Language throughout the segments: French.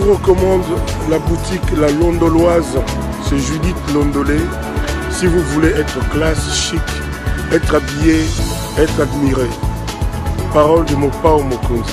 vous recommande la boutique La Londoloise, c'est Judith Londolé. Si vous voulez être classe, chic, être habillé, être admiré. Parole de Mopao Mokonzi.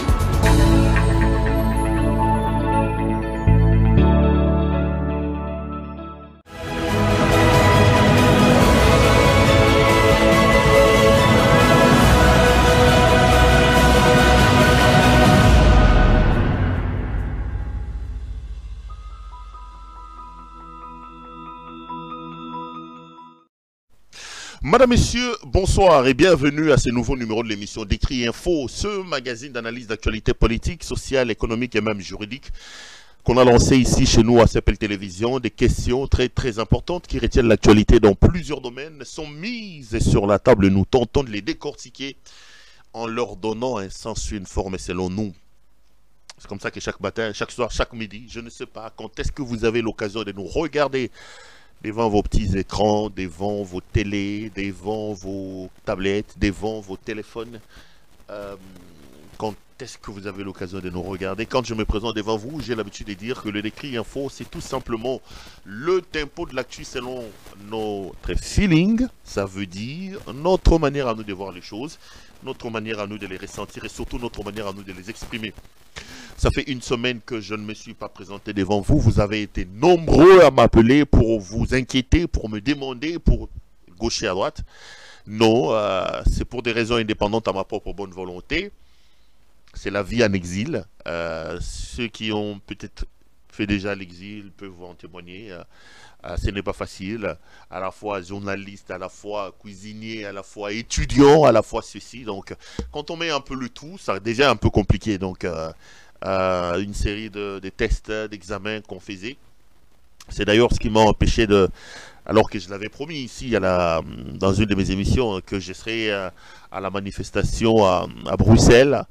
Madame, Messieurs, bonsoir et bienvenue à ce nouveau numéro de l'émission Décrit Info, ce magazine d'analyse d'actualité politique, sociale, économique et même juridique qu'on a lancé ici chez nous à CPL Télévision. Des questions très importantes qui retiennent l'actualité dans plusieurs domaines sont mises sur la table et nous tentons de les décortiquer en leur donnant un sens, une forme et selon nous. C'est comme ça que chaque matin, chaque soir, chaque midi, je ne sais pas quand est-ce que vous avez l'occasion de nous regarder devant vos petits écrans, devant vos télés, devant vos tablettes, devant vos téléphones. Quand est-ce que vous avez l'occasion de nous regarder? Quand je me présente devant vous, j'ai l'habitude de dire que le Décrit Info, c'est tout simplement le tempo de l'actu selon notre feeling. Ça veut dire notre manière à nous de voir les choses, notre manière à nous de les ressentir et surtout notre manière à nous de les exprimer. Ça fait une semaine que je ne me suis pas présenté devant vous. Vous avez été nombreux à m'appeler pour vous inquiéter, pour me demander, pour gaucher à droite. Non, c'est pour des raisons indépendantes à ma propre bonne volonté. C'est la vie en exil. Ceux qui ont peut-être fait déjà l'exil peuvent vous en témoigner. Ce n'est pas facile. À la fois journaliste, à la fois cuisinier, à la fois étudiant, à la fois ceci. Donc, quand on met un peu le tout, ça devient un peu compliqué. Donc, une série de tests, d'examens qu'on faisait. C'est d'ailleurs ce qui m'a empêché de, alors que je l'avais promis ici dans une de mes émissions, que je serais à la manifestation à Bruxelles.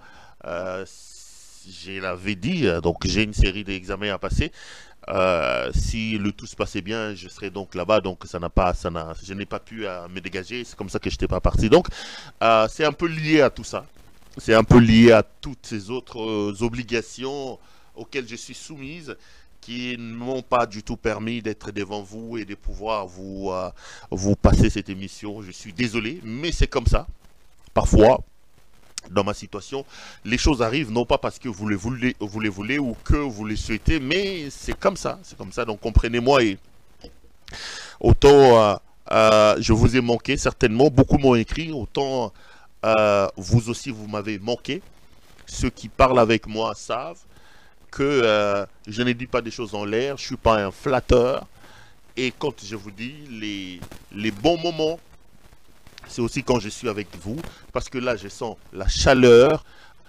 Je l'avais dit, donc j'ai une série d'examens à passer. Si le tout se passait bien, je serais donc là-bas, donc je n'ai pas pu me dégager, c'est comme ça que je n'étais pas parti. Donc c'est un peu lié à tout ça. C'est un peu lié à toutes ces autres obligations auxquelles je suis soumise, qui ne m'ont pas du tout permis d'être devant vous et de pouvoir vous passer cette émission. Je suis désolé, mais c'est comme ça. Parfois, dans ma situation, les choses arrivent non pas parce que vous les voulez ou que vous les souhaitez, mais c'est comme ça. C'est comme ça, donc comprenez-moi. Et autant je vous ai manqué, certainement, beaucoup m'ont écrit, autant vous aussi vous m'avez manqué. Ceux qui parlent avec moi savent que je ne dis pas des choses en l'air, je ne suis pas un flatteur. Et quand je vous dis les bons moments, c'est aussi quand je suis avec vous, parce que là je sens la chaleur,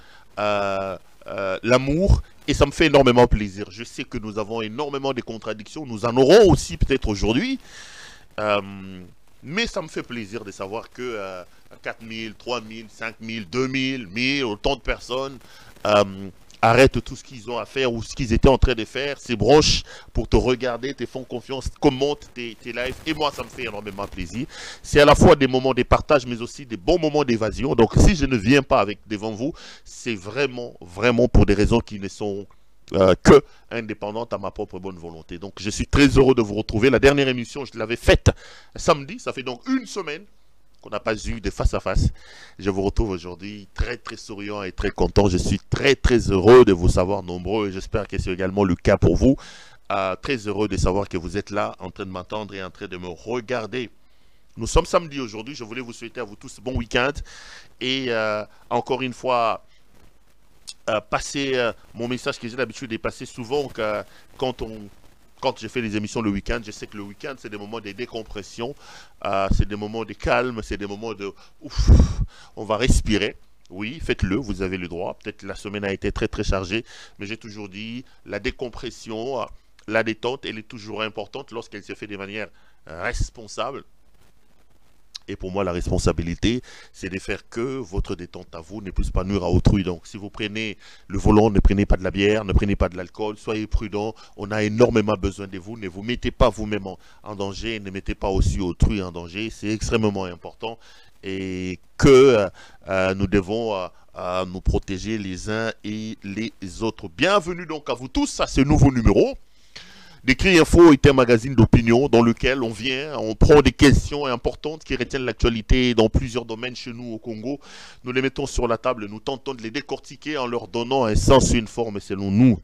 l'amour, et ça me fait énormément plaisir. Je sais que nous avons énormément de contradictions, nous en aurons aussi peut-être aujourd'hui, mais ça me fait plaisir de savoir que 4000, 3000, 5000, 2000, 1000, autant de personnes arrêtent tout ce qu'ils ont à faire ou ce qu'ils étaient en train de faire, ces broches pour te regarder, te font confiance, commentent tes lives. Et moi, ça me fait énormément plaisir. C'est à la fois des moments de partage, mais aussi des bons moments d'évasion. Donc, si je ne viens pas devant vous, c'est vraiment pour des raisons qui ne sont que indépendantes à ma propre bonne volonté. Donc, je suis très heureux de vous retrouver. La dernière émission, je l'avais faite samedi. Ça fait donc une semaine qu'on n'a pas eu de face à face. Je vous retrouve aujourd'hui très souriant et très content. Je suis très heureux de vous savoir nombreux et j'espère que c'est également le cas pour vous. Très heureux de savoir que vous êtes là en train de m'entendre et en train de me regarder. Nous sommes samedi aujourd'hui. Je voulais vous souhaiter à vous tous bon week-end et encore une fois passer mon message que j'ai l'habitude de passer souvent quand je fais les émissions le week-end. Je sais que le week-end, c'est des moments de décompression, c'est des moments de calme, c'est des moments de ouf, on va respirer. Oui, faites-le, vous avez le droit. Peut-être la semaine a été très chargée, mais j'ai toujours dit, la décompression, la détente, elle est toujours importante lorsqu'elle se fait de manière responsable. Et pour moi, la responsabilité, c'est de faire que votre détente à vous ne puisse pas nuire à autrui. Donc, si vous prenez le volant, ne prenez pas de la bière, ne prenez pas de l'alcool, soyez prudents. On a énormément besoin de vous. Ne vous mettez pas vous-même en danger, ne mettez pas aussi autrui en danger. C'est extrêmement important et que nous devons à nous protéger les uns et les autres. Bienvenue donc à vous tous à ce nouveau numéro d'Écrit Info est un magazine d'opinion dans lequel on vient, on prend des questions importantes qui retiennent l'actualité dans plusieurs domaines chez nous au Congo. Nous les mettons sur la table et nous tentons de les décortiquer en leur donnant un sens et une forme selon nous.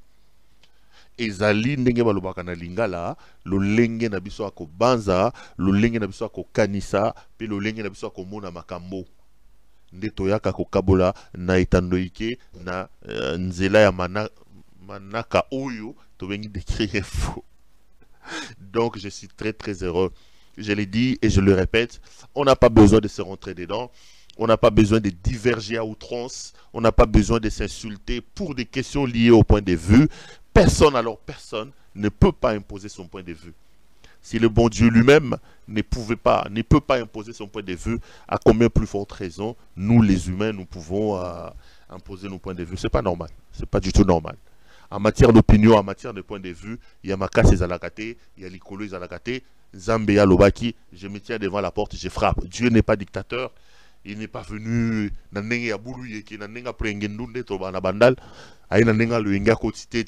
Ezali ndenge balobaka na lingala, lolenge na biso ako banza, lolenge na biso ako kanisa, pe lolenge na biso ako mona makambo. Nde toyaka ko kabola na etandoike na nzela ya manaka oyo to bengi d'Écrit Info. Donc je suis très heureux. Je l'ai dit et je le répète, on n'a pas besoin de se rentrer dedans. On n'a pas besoin de diverger à outrance. On n'a pas besoin de s'insulter pour des questions liées au point de vue. Personne ne peut pas imposer son point de vue. Si le bon Dieu lui-même ne peut pas imposer son point de vue, à combien plus forte raison, nous les humains, nous pouvons imposer nos points de vue. C'est pas normal. C'est pas du tout normal. En matière d'opinion, en matière de point de vue, il y a Makassi Zalakate, il y a Likolo Zalakate, Zambéa Lobaki, je me tiens devant la porte, je frappe. Dieu n'est pas dictateur. Il n'est pas venu nanenga bulu qui nanenga prengendunde to bana bandal ay nanenga luinga kotite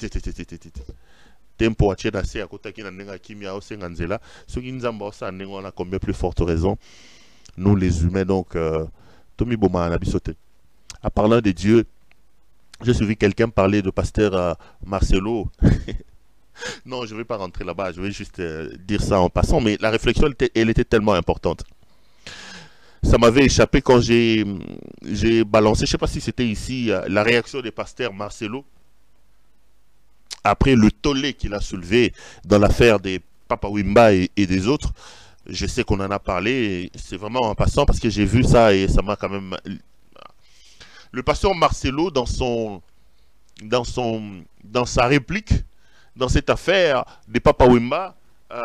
tempo acheda se akota ki nanenga kimia osenga nzela soki nzamba osa nanenga na combien plus forte raison nous les humains donc Tomi Boma na bisote. En parlant de Dieu, j'ai suivi quelqu'un parler de pasteur Marcelo. Non, je ne vais pas rentrer là-bas, je vais juste dire ça en passant, mais la réflexion elle était tellement importante. Ça m'avait échappé quand j'ai balancé, je ne sais pas si c'était ici, la réaction des pasteurs Marcelo après le tollé qu'il a soulevé dans l'affaire des Papa Wemba et des autres. Je sais qu'on en a parlé, c'est vraiment en passant parce que j'ai vu ça et ça m'a quand même... Le pasteur Marcelo, dans sa réplique, dans cette affaire des Papa Wemba,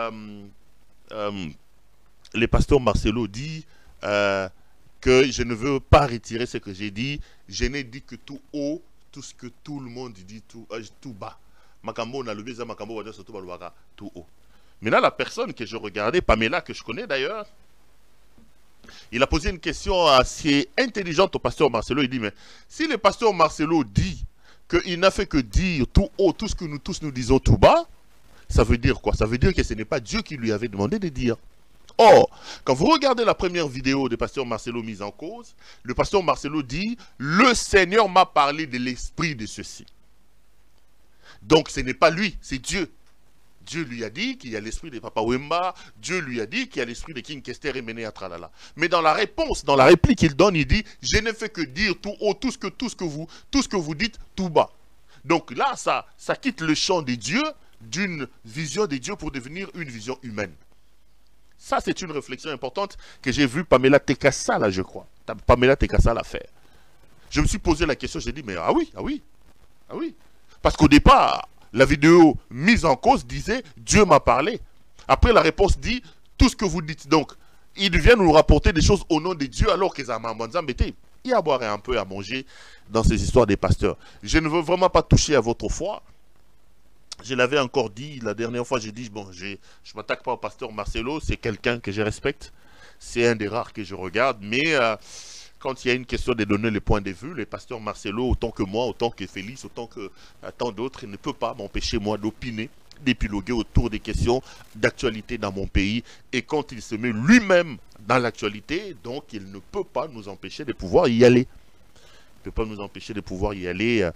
le pasteur Marcelo dit que je ne veux pas retirer ce que j'ai dit. Je n'ai dit que tout haut, tout ce que tout le monde dit tout bas. Makambo na lobeza makambo wada surtout balwaka tout haut. Maintenant la personne que je regardais, Pamela que je connais d'ailleurs, il a posé une question assez intelligente au pasteur Marcelo. Il dit mais si le pasteur Marcelo dit qu'il n'a fait que dire tout haut tout ce que nous tous nous disons tout bas, ça veut dire quoi? Ça veut dire que ce n'est pas Dieu qui lui avait demandé de dire. Or, quand vous regardez la première vidéo de pasteur Marcelo mise en cause, le pasteur Marcelo dit « Le Seigneur m'a parlé de l'esprit de ceci ». Donc ce n'est pas lui, c'est Dieu. Dieu lui a dit qu'il y a l'esprit de Papa Wemba, Dieu lui a dit qu'il y a l'esprit de King Kester et Mené Atralala. Mais dans la réponse, dans la réplique qu'il donne, il dit « Je ne fais que dire tout haut, tout ce que vous dites tout bas ». Donc là, ça quitte le champ des dieux, d'une vision des dieux pour devenir une vision humaine. Ça, c'est une réflexion importante que j'ai vue Pamela Tekassa, là, je crois. Pamela Tekassa l'a fait. Je me suis posé la question, j'ai dit, mais ah oui. Parce qu'au départ, la vidéo mise en cause disait, Dieu m'a parlé. Après, la réponse dit, tout ce que vous dites. Donc, il vient nous rapporter des choses au nom de Dieu, alors que il y a à boire et un peu à manger dans ces histoires des pasteurs. Je ne veux vraiment pas toucher à votre foi. Je l'avais encore dit la dernière fois, j'ai dit, bon, je ne m'attaque pas au pasteur Marcelo, c'est quelqu'un que je respecte, c'est un des rares que je regarde, mais quand il y a une question de donner les points de vue, le pasteur Marcelo, autant que moi, autant que Félix, autant que tant d'autres, il ne peut pas m'empêcher, moi, d'opiner, d'épiloguer autour des questions d'actualité dans mon pays, et quand il se met lui-même dans l'actualité, donc il ne peut pas nous empêcher de pouvoir y aller. Ne peut pas nous empêcher de pouvoir y aller.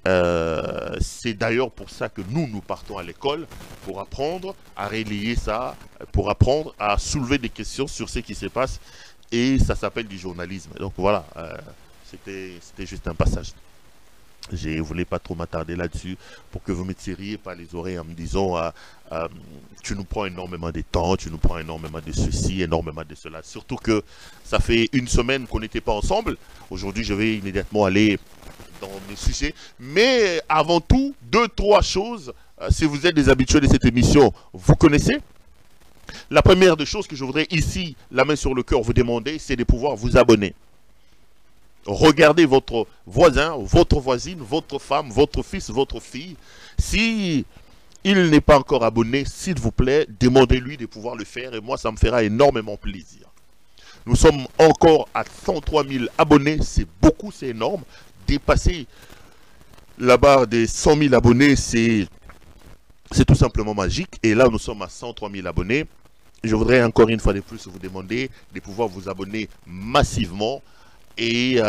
C'est d'ailleurs pour ça que nous partons à l'école, pour apprendre à relayer ça, pour apprendre à soulever des questions sur ce qui se passe, et ça s'appelle du journalisme. Donc voilà, c'était juste un passage. Je ne voulais pas trop m'attarder là-dessus pour que vous ne me tiriez pas les oreilles en me disant tu nous prends énormément de temps, tu nous prends énormément de ceci, énormément de cela. Surtout que ça fait une semaine qu'on n'était pas ensemble. Aujourd'hui, je vais immédiatement aller dans mes sujets. Mais avant tout, 2-3 choses. Si vous êtes des habitués de cette émission, vous connaissez. La première des choses que je voudrais ici, la main sur le cœur, vous demander, c'est de pouvoir vous abonner. Regardez votre voisin, votre voisine, votre femme, votre fils, votre fille. Si il n'est pas encore abonné, s'il vous plaît, demandez-lui de pouvoir le faire et moi, ça me fera énormément plaisir. Nous sommes encore à 103 000 abonnés, c'est beaucoup, c'est énorme. dépasser la barre des 100 000 abonnés, c'est tout simplement magique. Et là, nous sommes à 103 000 abonnés. Je voudrais encore une fois de plus vous demander de pouvoir vous abonner massivement et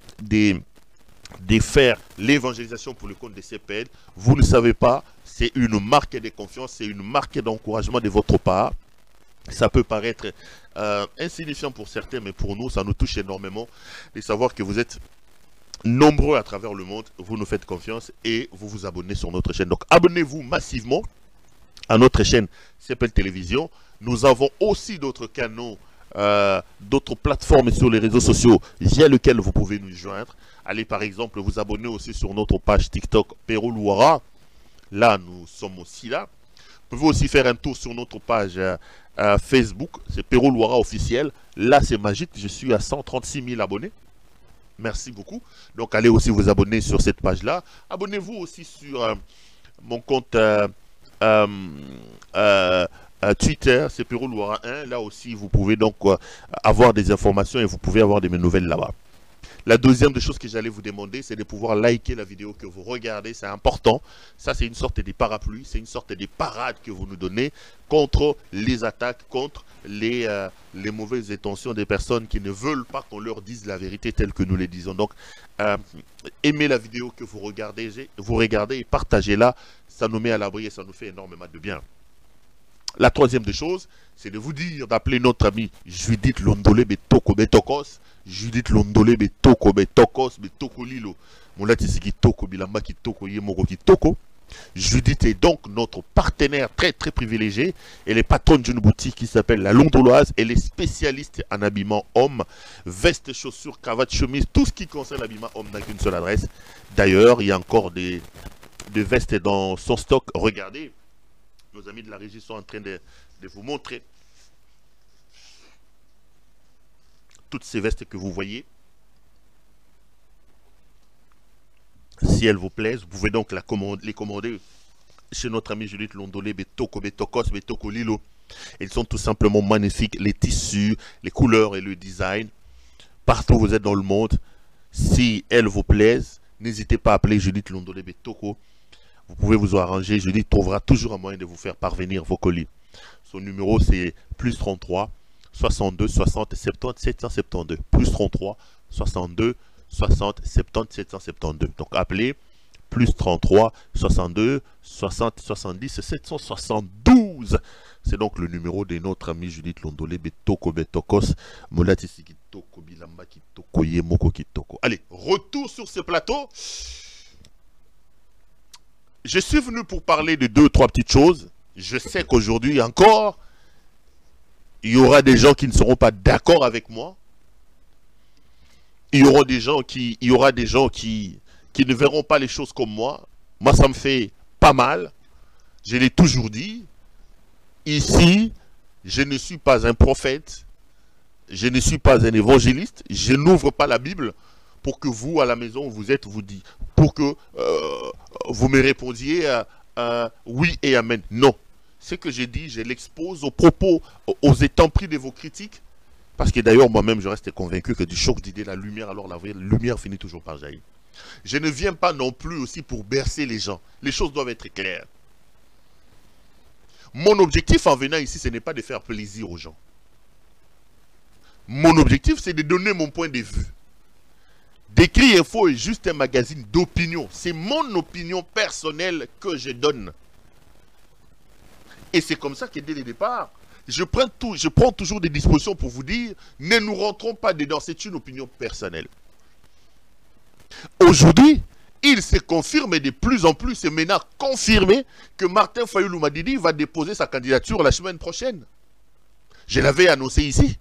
de faire l'évangélisation pour le compte de CPN. Vous ne savez pas, c'est une marque de confiance, c'est une marque d'encouragement de votre part. Ça peut paraître insignifiant pour certains, mais pour nous, ça nous touche énormément de savoir que vous êtes nombreux à travers le monde, vous nous faites confiance et vous vous abonnez sur notre chaîne. Donc abonnez-vous massivement à notre chaîne CPN Télévision. Nous avons aussi d'autres canaux, d'autres plateformes sur les réseaux sociaux via lesquels vous pouvez nous joindre. Allez par exemple vous abonner aussi sur notre page TikTok Pero Luara. Là, nous sommes aussi là. Vous pouvez aussi faire un tour sur notre page Facebook, c'est Pero Luara officiel. Là, c'est magique, je suis à 136 000 abonnés. Merci beaucoup. Donc, allez aussi vous abonner sur cette page-là. Abonnez-vous aussi sur mon compte Twitter, c'est Pero Luara 1. Là aussi, vous pouvez donc avoir des informations et vous pouvez avoir de mes nouvelles là-bas. La deuxième des choses que j'allais vous demander, c'est de pouvoir liker la vidéo que vous regardez. C'est important. Ça, c'est une sorte de parapluie. C'est une sorte de parade que vous nous donnez contre les attaques, contre les mauvaises intentions des personnes qui ne veulent pas qu'on leur dise la vérité telle que nous les disons. Donc, aimez la vidéo que vous regardez et partagez-la. Ça nous met à l'abri et ça nous fait énormément de bien. La troisième des choses, c'est de vous dire d'appeler notre ami Judith Londolé Betoko Betokos. Judith Londolé Betoko Betokos Betoko Lilo. Moulati Kitoko Bilamba Kitoko Yemoko Kitoko. Judith est donc notre partenaire très très privilégié. Elle est patronne d'une boutique qui s'appelle La Londoloise. Elle est spécialiste en habillement homme, veste, chaussures, cravate, chemise, tout ce qui concerne l'habillement homme n'a qu'une seule adresse. D'ailleurs, il y a encore des vestes dans son stock. Regardez, nos amis de la régie sont en train de vous montrer toutes ces vestes que vous voyez. Si elles vous plaisent, vous pouvez donc les commander chez notre ami Judith Londolé Betoko Betokos Betoko Lilo. Ils sont tout simplement magnifiques, les tissus, les couleurs et le design. Partout où vous êtes dans le monde, si elles vous plaisent, n'hésitez pas à appeler Judith Londolé Betoko. Vous pouvez vous arranger, Judith trouvera toujours un moyen de vous faire parvenir vos colis. Son numéro c'est plus 33 62 60 70 772. Plus 33 62 60 70 772. Donc appelez plus 33 62 60 70 772. C'est donc le numéro de notre ami Judith Londolé Betoko Betokos Molati Kitoko Bilamba Kitoko Yemoko Kitoko. Allez, retour sur ce plateau. Je suis venu pour parler de 2-3 petites choses. Je sais qu'aujourd'hui encore, il y aura des gens qui ne seront pas d'accord avec moi. Il y aura des gens qui ne verront pas les choses comme moi. Moi, ça me fait pas mal. Je l'ai toujours dit. Ici, je ne suis pas un prophète. Je ne suis pas un évangéliste. Je n'ouvre pas la Bible pour que vous, à la maison où vous êtes, pour que vous me répondiez oui et amen. Non. Ce que j'ai dit, je l'expose aux propos, aux étampris de vos critiques. Parce que d'ailleurs, moi-même, je reste convaincu que du choc d'idées, la lumière, alors la vraie lumière finit toujours par jaillir. Je ne viens pas non plus aussi pour bercer les gens. Les choses doivent être claires. Mon objectif en venant ici, ce n'est pas de faire plaisir aux gens. Mon objectif, c'est de donner mon point de vue. Décrit Info est juste un magazine d'opinion. C'est mon opinion personnelle que je donne. Et c'est comme ça que dès le départ, je prends toujours des dispositions pour vous dire, ne nous rentrons pas dedans, c'est une opinion personnelle. Aujourd'hui, il se confirme de plus en plus, c'est maintenant confirmé que Martin Fayulu Madidi va déposer sa candidature la semaine prochaine. Je l'avais annoncé ici.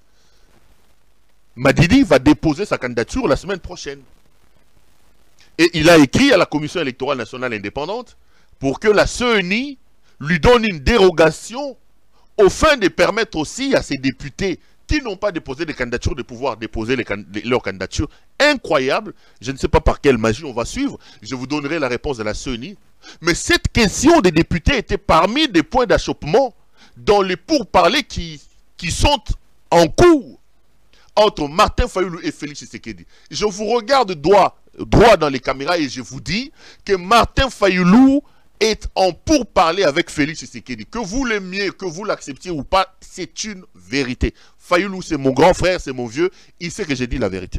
Madidi va déposer sa candidature la semaine prochaine. Et il a écrit à la Commission électorale nationale indépendante pour que la CENI lui donne une dérogation au fin de permettre aussi à ces députés qui n'ont pas déposé de candidature de pouvoir déposer leur candidature. Incroyable. Je ne sais pas par quelle magie on va suivre. Je vous donnerai la réponse de la CENI. Mais cette question des députés était parmi des points d'achoppement dans les pourparlers qui sont en cours entre Martin Fayulu et Félix Tshisekedi. Je vous regarde droit droit dans les caméras et je vous dis que Martin Fayulu est en pourparler avec Félix Tshisekedi. Que vous l'aimiez, que vous l'acceptiez ou pas, c'est une vérité. Fayulu, c'est mon grand frère, c'est mon vieux, il sait que j'ai dit la vérité.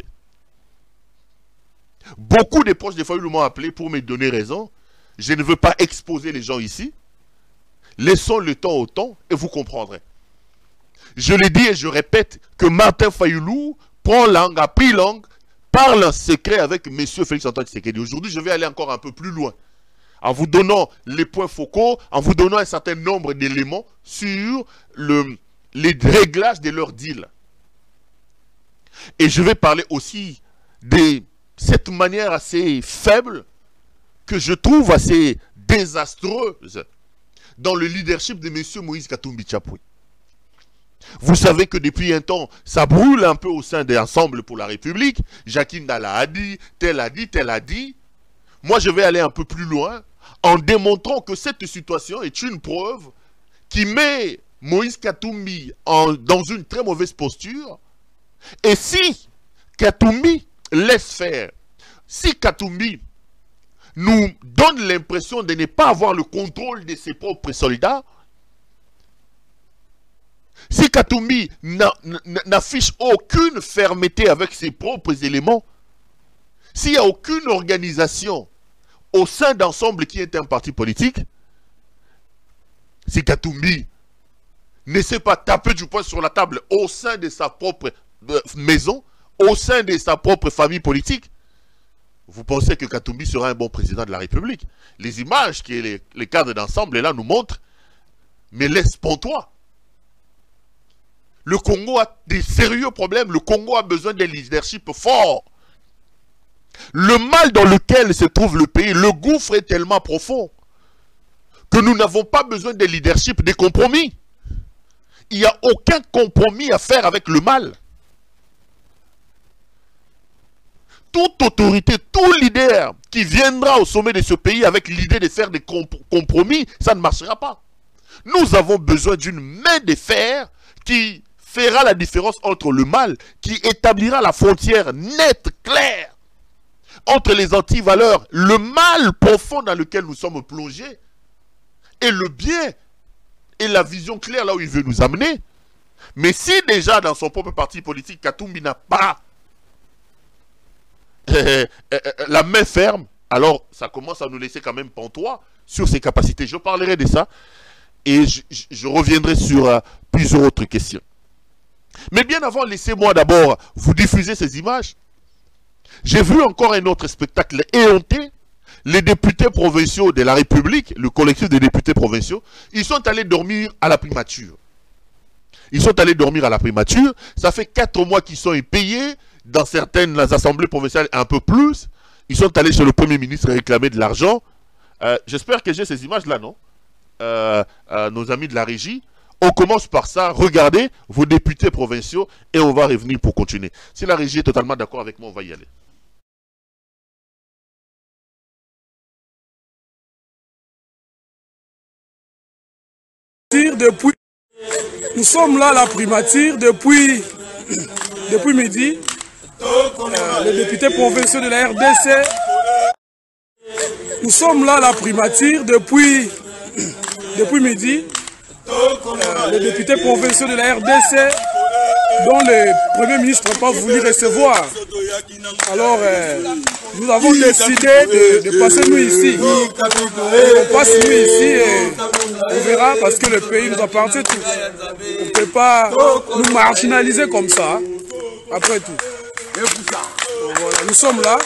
Beaucoup de proches de Fayulu m'ont appelé pour me donner raison. Je ne veux pas exposer les gens ici. Laissons le temps au temps et vous comprendrez. Je le dis et je répète que Martin Fayulu prend langue, a pris langue, parle en secret avec M. Félix-Antoine Tshisekedi. Aujourd'hui, je vais aller encore un peu plus loin, en vous donnant les points focaux, en vous donnant un certain nombre d'éléments sur les réglages de leur deal. Et je vais parler aussi de cette manière assez faible, que je trouve assez désastreuse, dans le leadership de M. Moïse Katumbi Tchapoué. Vous savez que depuis un temps, ça brûle un peu au sein des Ensemble pour la République. Jacqueline Dala a dit, tel a dit, tel a dit. Moi, je vais aller un peu plus loin en démontrant que cette situation est une preuve qui met Moïse Katumbi dans une très mauvaise posture. Et si Katumbi laisse faire, si Katumbi nous donne l'impression de ne pas avoir le contrôle de ses propres soldats, si Katumbi n'affiche aucune fermeté avec ses propres éléments, s'il n'y a aucune organisation au sein d'Ensemble qui est un parti politique, si Katumbi ne sait pas taper du poing sur la table au sein de sa propre maison, au sein de sa propre famille politique, vous pensez que Katumbi sera un bon président de la République? Les images que les cadres d'Ensemble là nous montrent, mais laisse pantois. Le Congo a des sérieux problèmes. Le Congo a besoin d'un leadership fort. Le mal dans lequel se trouve le pays, le gouffre est tellement profond que nous n'avons pas besoin de leadership, des compromis. Il n'y a aucun compromis à faire avec le mal. Toute autorité, tout leader qui viendra au sommet de ce pays avec l'idée de faire des compromis, ça ne marchera pas. Nous avons besoin d'une main de fer qui fera la différence entre le mal, qui établira la frontière nette, claire, entre les antivaleurs, le mal profond dans lequel nous sommes plongés, et le bien, et la vision claire là où il veut nous amener. Mais si déjà dans son propre parti politique, Katumbi n'a pas la main ferme, alors ça commence à nous laisser quand même pantois sur ses capacités. Je parlerai de ça, et je reviendrai sur plusieurs autres questions. Mais bien avant, laissez-moi d'abord vous diffuser ces images. J'ai vu encore un autre spectacle éhonté. Les députés provinciaux de la République, le collectif des députés provinciaux, ils sont allés dormir à la primature. Ils sont allés dormir à la primature. Ça fait 4 mois qu'ils sont impayés. Dans certaines assemblées provinciales, un peu plus. Ils sont allés chez le Premier ministre réclamer de l'argent. J'espère que j'ai ces images-là, non? Nos amis de la régie. On commence par ça. Regardez vos députés provinciaux et on va revenir pour continuer. Si la régie est totalement d'accord avec moi, on va y aller. Nous sommes là à la primature depuis midi. Les députés provinciaux de la RDC. Nous sommes là à la primature depuis midi. Les députés provinciaux de la RDC dont le Premier ministre n'a pas voulu recevoir. Alors, nous avons décidé de passer nous ici. On passe nous ici et on verra parce que le pays nous appartient tous. On ne peut pas nous marginaliser comme ça, après tout. Voilà, nous sommes là.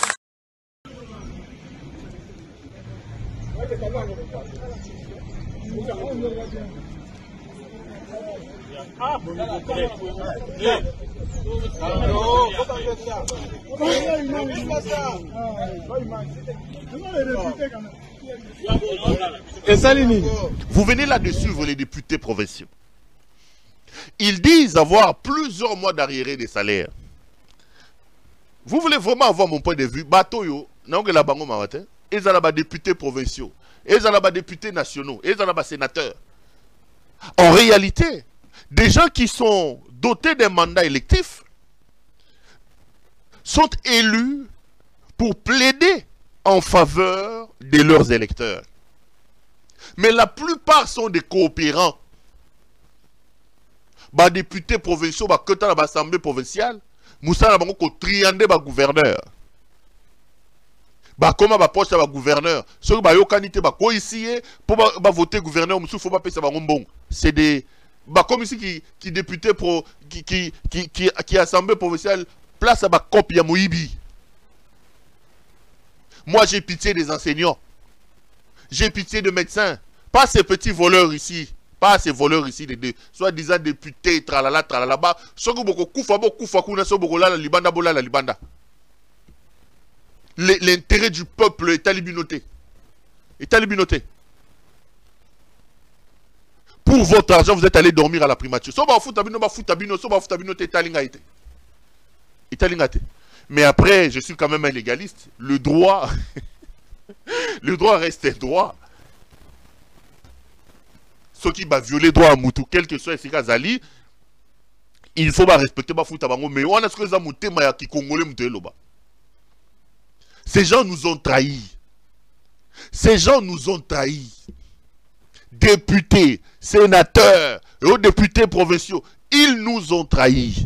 Vous venez là de suivre les députés provinciaux. Ils disent avoir plusieurs mois d'arriérés des salaires. Vous voulez vraiment avoir mon point de vue? Batoyo, la bango mawate. Ils ont des députés provinciaux. Ils ont des députés nationaux. Ils ont des sénateurs. En réalité, des gens qui sont dotés d'un mandat électif sont élus pour plaider en faveur de leurs électeurs. Mais la plupart sont des coopérants. Bah, députés provinciaux, bah, que dans l'Assemblée provinciale, Moussa n'a pas triandé bah, gouverneur. Bah, comment bah, poche bah, gouverneur? Ceux qui bah, yo canité bah, quoi ici, pour bah, voter gouverneur, Moussa, faut pas payer ça bah, bon. C'est des. Bah, comme ici, qui député pro, qui Assemblée provinciale, place à bah, copie à Moïbi. Moi, j'ai pitié des enseignants. J'ai pitié de médecins. Pas ces petits voleurs ici. Pas ces voleurs ici, les deux. Soit-disant députés, tralala, tralala, bah. Sogo boko koufa, kuna, so boko la libanda, bola la libanda. L'intérêt du peuple est talibinoté. Est talibinoté. Pour votre argent, vous êtes allé dormir à la primature. So ba futabino, ba futabino, so ba futabino, te talingaite. Italingate. Mais après, je suis quand même un légaliste. Le droit, le droit reste un droit. Ceux qui va violer le droit à Moutou, quel que soit Sika Zali, il faut respecter ma fout à Bango. Mais on a ce que ça mouté, mais qui congolais mouté là-bas. Ces gens nous ont trahis. Ces gens nous ont trahis. Députés, sénateurs, et députés provinciaux, ils nous ont trahis.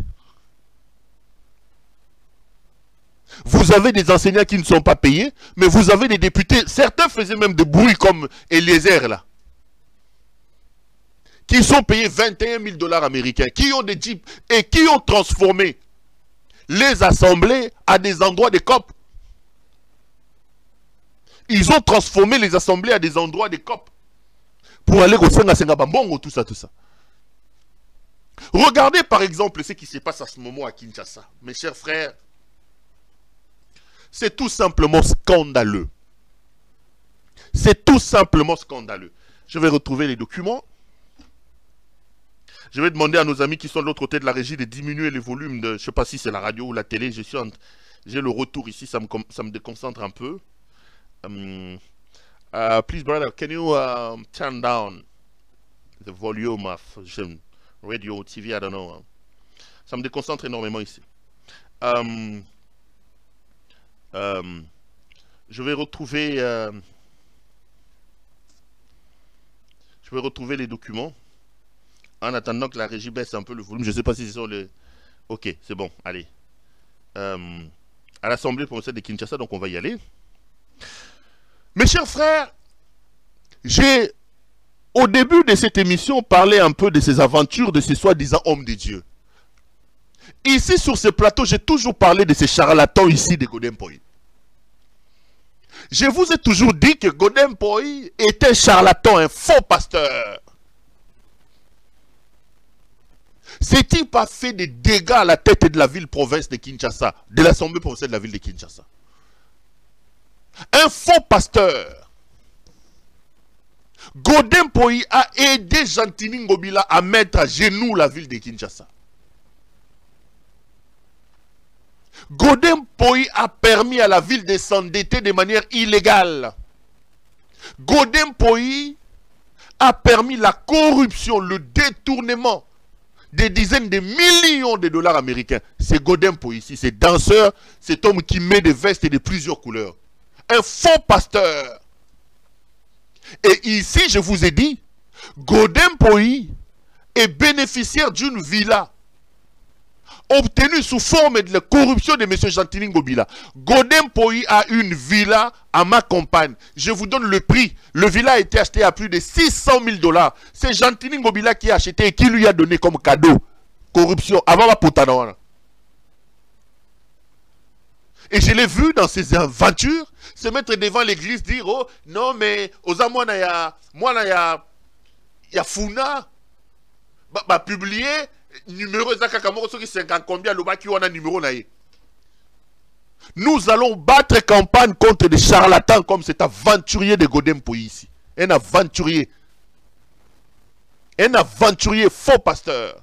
Vous avez des enseignants qui ne sont pas payés, mais vous avez des députés, certains faisaient même des bruits comme Eliezer là, qui sont payés 21 000 $ américains, qui ont des jeeps et qui ont transformé les assemblées à des endroits de COP. Ils ont transformé les assemblées à des endroits de COP pour aller au Senga-Senga-Bambongo, tout ça, tout ça. Regardez par exemple ce qui se passe à ce moment à Kinshasa, mes chers frères. C'est tout simplement scandaleux. C'est tout simplement scandaleux. Je vais retrouver les documents. Je vais demander à nos amis qui sont de l'autre côté de la régie de diminuer les volumes de... Je ne sais pas si c'est la radio ou la télé. J'ai le retour ici, ça me déconcentre un peu. Please, brother, can you turn down the volume of radio, TV, I don't know. Ça me déconcentre énormément ici. Je vais retrouver les documents en attendant que la régie baisse un peu le volume. Je ne sais pas si c'est sur le... Ok, c'est bon, allez. À l'Assemblée provinciale de Kinshasa, donc on va y aller. Mes chers frères, j'ai, au début de cette émission, parlé un peu de ces aventures de ces soi-disant hommes de Dieu. Ici, sur ce plateau, j'ai toujours parlé de ces charlatans ici de Godem Poi. Je vous ai toujours dit que Godem Poi était un charlatan, un faux pasteur. Ce type a fait des dégâts à la tête de la ville-province de Kinshasa, de l'Assemblée provinciale de la ville de Kinshasa. Un faux pasteur. Godem Poi a aidé Jantini Ngobila à mettre à genoux la ville de Kinshasa. Godem Poi a permis à la ville de s'endetter de manière illégale. Godem Poi a permis la corruption, le détournement des dizaines de millions de dollars américains. C'est Godem Poi ici, c'est danseur, cet homme qui met des vestes de plusieurs couleurs. Un faux pasteur. Et ici, je vous ai dit, Godem Poi est bénéficiaire d'une villa obtenue sous forme de la corruption de M. Jantini Ngobila. Godem Poi a une villa à ma campagne. Je vous donne le prix. Le villa a été acheté à plus de 600 000 $. C'est Jantini Ngobila qui a acheté et qui lui a donné comme cadeau. Corruption. Avant ma potana. Et je l'ai vu dans ses aventures se mettre devant l'église, dire, oh non mais oza moi ya Funa bah publier numéro Zakakamoro qui 50 combien le bas qui on a numéro naïe. Nous allons battre campagne contre des charlatans comme cet aventurier de Godem Poi ici. Un aventurier faux pasteur.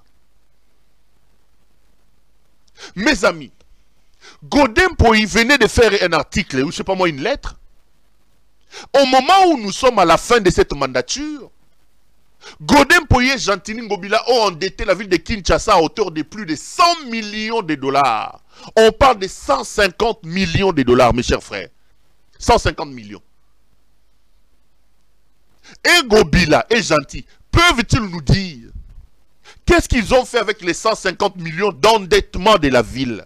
Mes amis, Godem Poi venait de faire un article, ou je ne sais pas moi, une lettre. Au moment où nous sommes à la fin de cette mandature, Godem Poi et Jantini Ngobila ont endetté la ville de Kinshasa à hauteur de plus de 100 millions de $. On parle de 150 millions de dollars, mes chers frères. 150 millions. Et Gobila est gentil. Peuvent-ils nous dire qu'est-ce qu'ils ont fait avec les 150 millions d'endettement de la ville?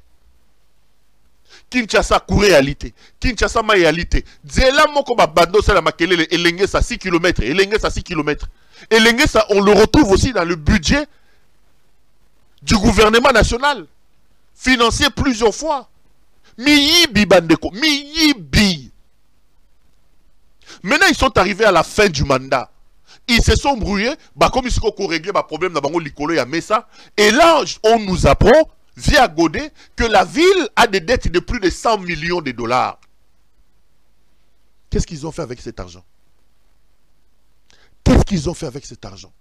Kinshasa réalité. Kinshasa ma réalité. Zela moko ba bando sala makelele elenge sa 6 km, elenge sa 6 km. Elenge ça on le retrouve aussi dans le budget du gouvernement national, financé plusieurs fois. Miyibi bandeko, miyibi. Maintenant ils sont arrivés à la fin du mandat. Ils se sont brouillés, bah comme ils ont réglé le problème dans le Likolo et Messa. Et là, on nous apprend, via Godet, que la ville a des dettes de plus de 100 millions de dollars. Qu'est-ce qu'ils ont fait avec cet argent? Qu'est-ce qu'ils ont fait avec cet argent?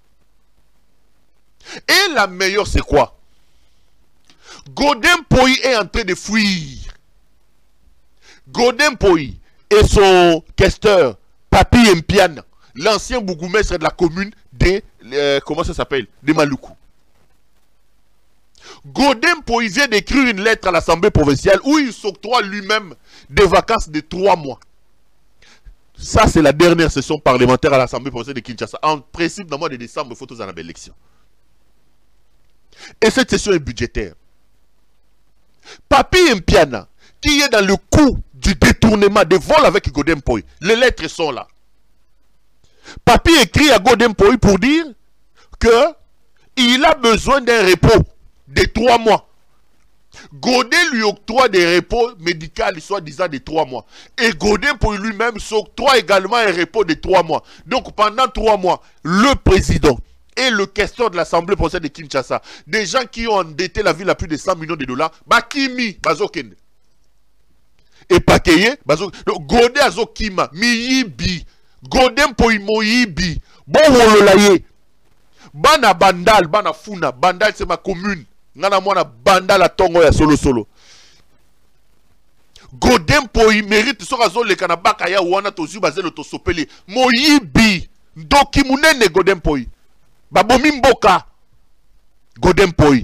Et la meilleure, c'est quoi? Godin Poi est en train de fuir. Godin Poi et son questeur, Papi Mpiana, l'ancien bourgmestre de la commune de, comment ça s'appelle? De Maluku. Godin Poi vient d'écrire une lettre à l'Assemblée provinciale où il s'octroie lui-même des vacances de 3 mois. Ça, c'est la dernière session parlementaire à l'Assemblée provinciale de Kinshasa. En principe, dans le mois de décembre, il faut tous en avoir l'élection. Et cette session est budgétaire. Papi Mpiana, qui est dans le coup du détournement des vols avec Godin Poi, les lettres sont là. Papi écrit à Godin Poi pour dire que il a besoin d'un repos de 3 mois. Godin lui octroie des repos médicaux, soi-disant de 3 mois. Et Godin Poi lui-même s'octroie également un repos de 3 mois. Donc pendant 3 mois, le président et le questeur de l'Assemblée provinciale de Kinshasa, des gens qui ont endetté la ville à plus de 100 millions de dollars, Bakimi, Bazokende. Et Pakeye, Godin Azokima, Miyibi, Godin Poi Moyibi, Bohololaye, Bana Bandal, Bana Funa, Bandal c'est ma commune, Nana Mwana Bandal à Tongo ya solo. Godin Poi mérite Sorazo le Kanabaka ya Wana Tozu Bazel Tosopele, Moyibi, Doki Munene Godin Poi. Babomi Mboka, Godin Poi.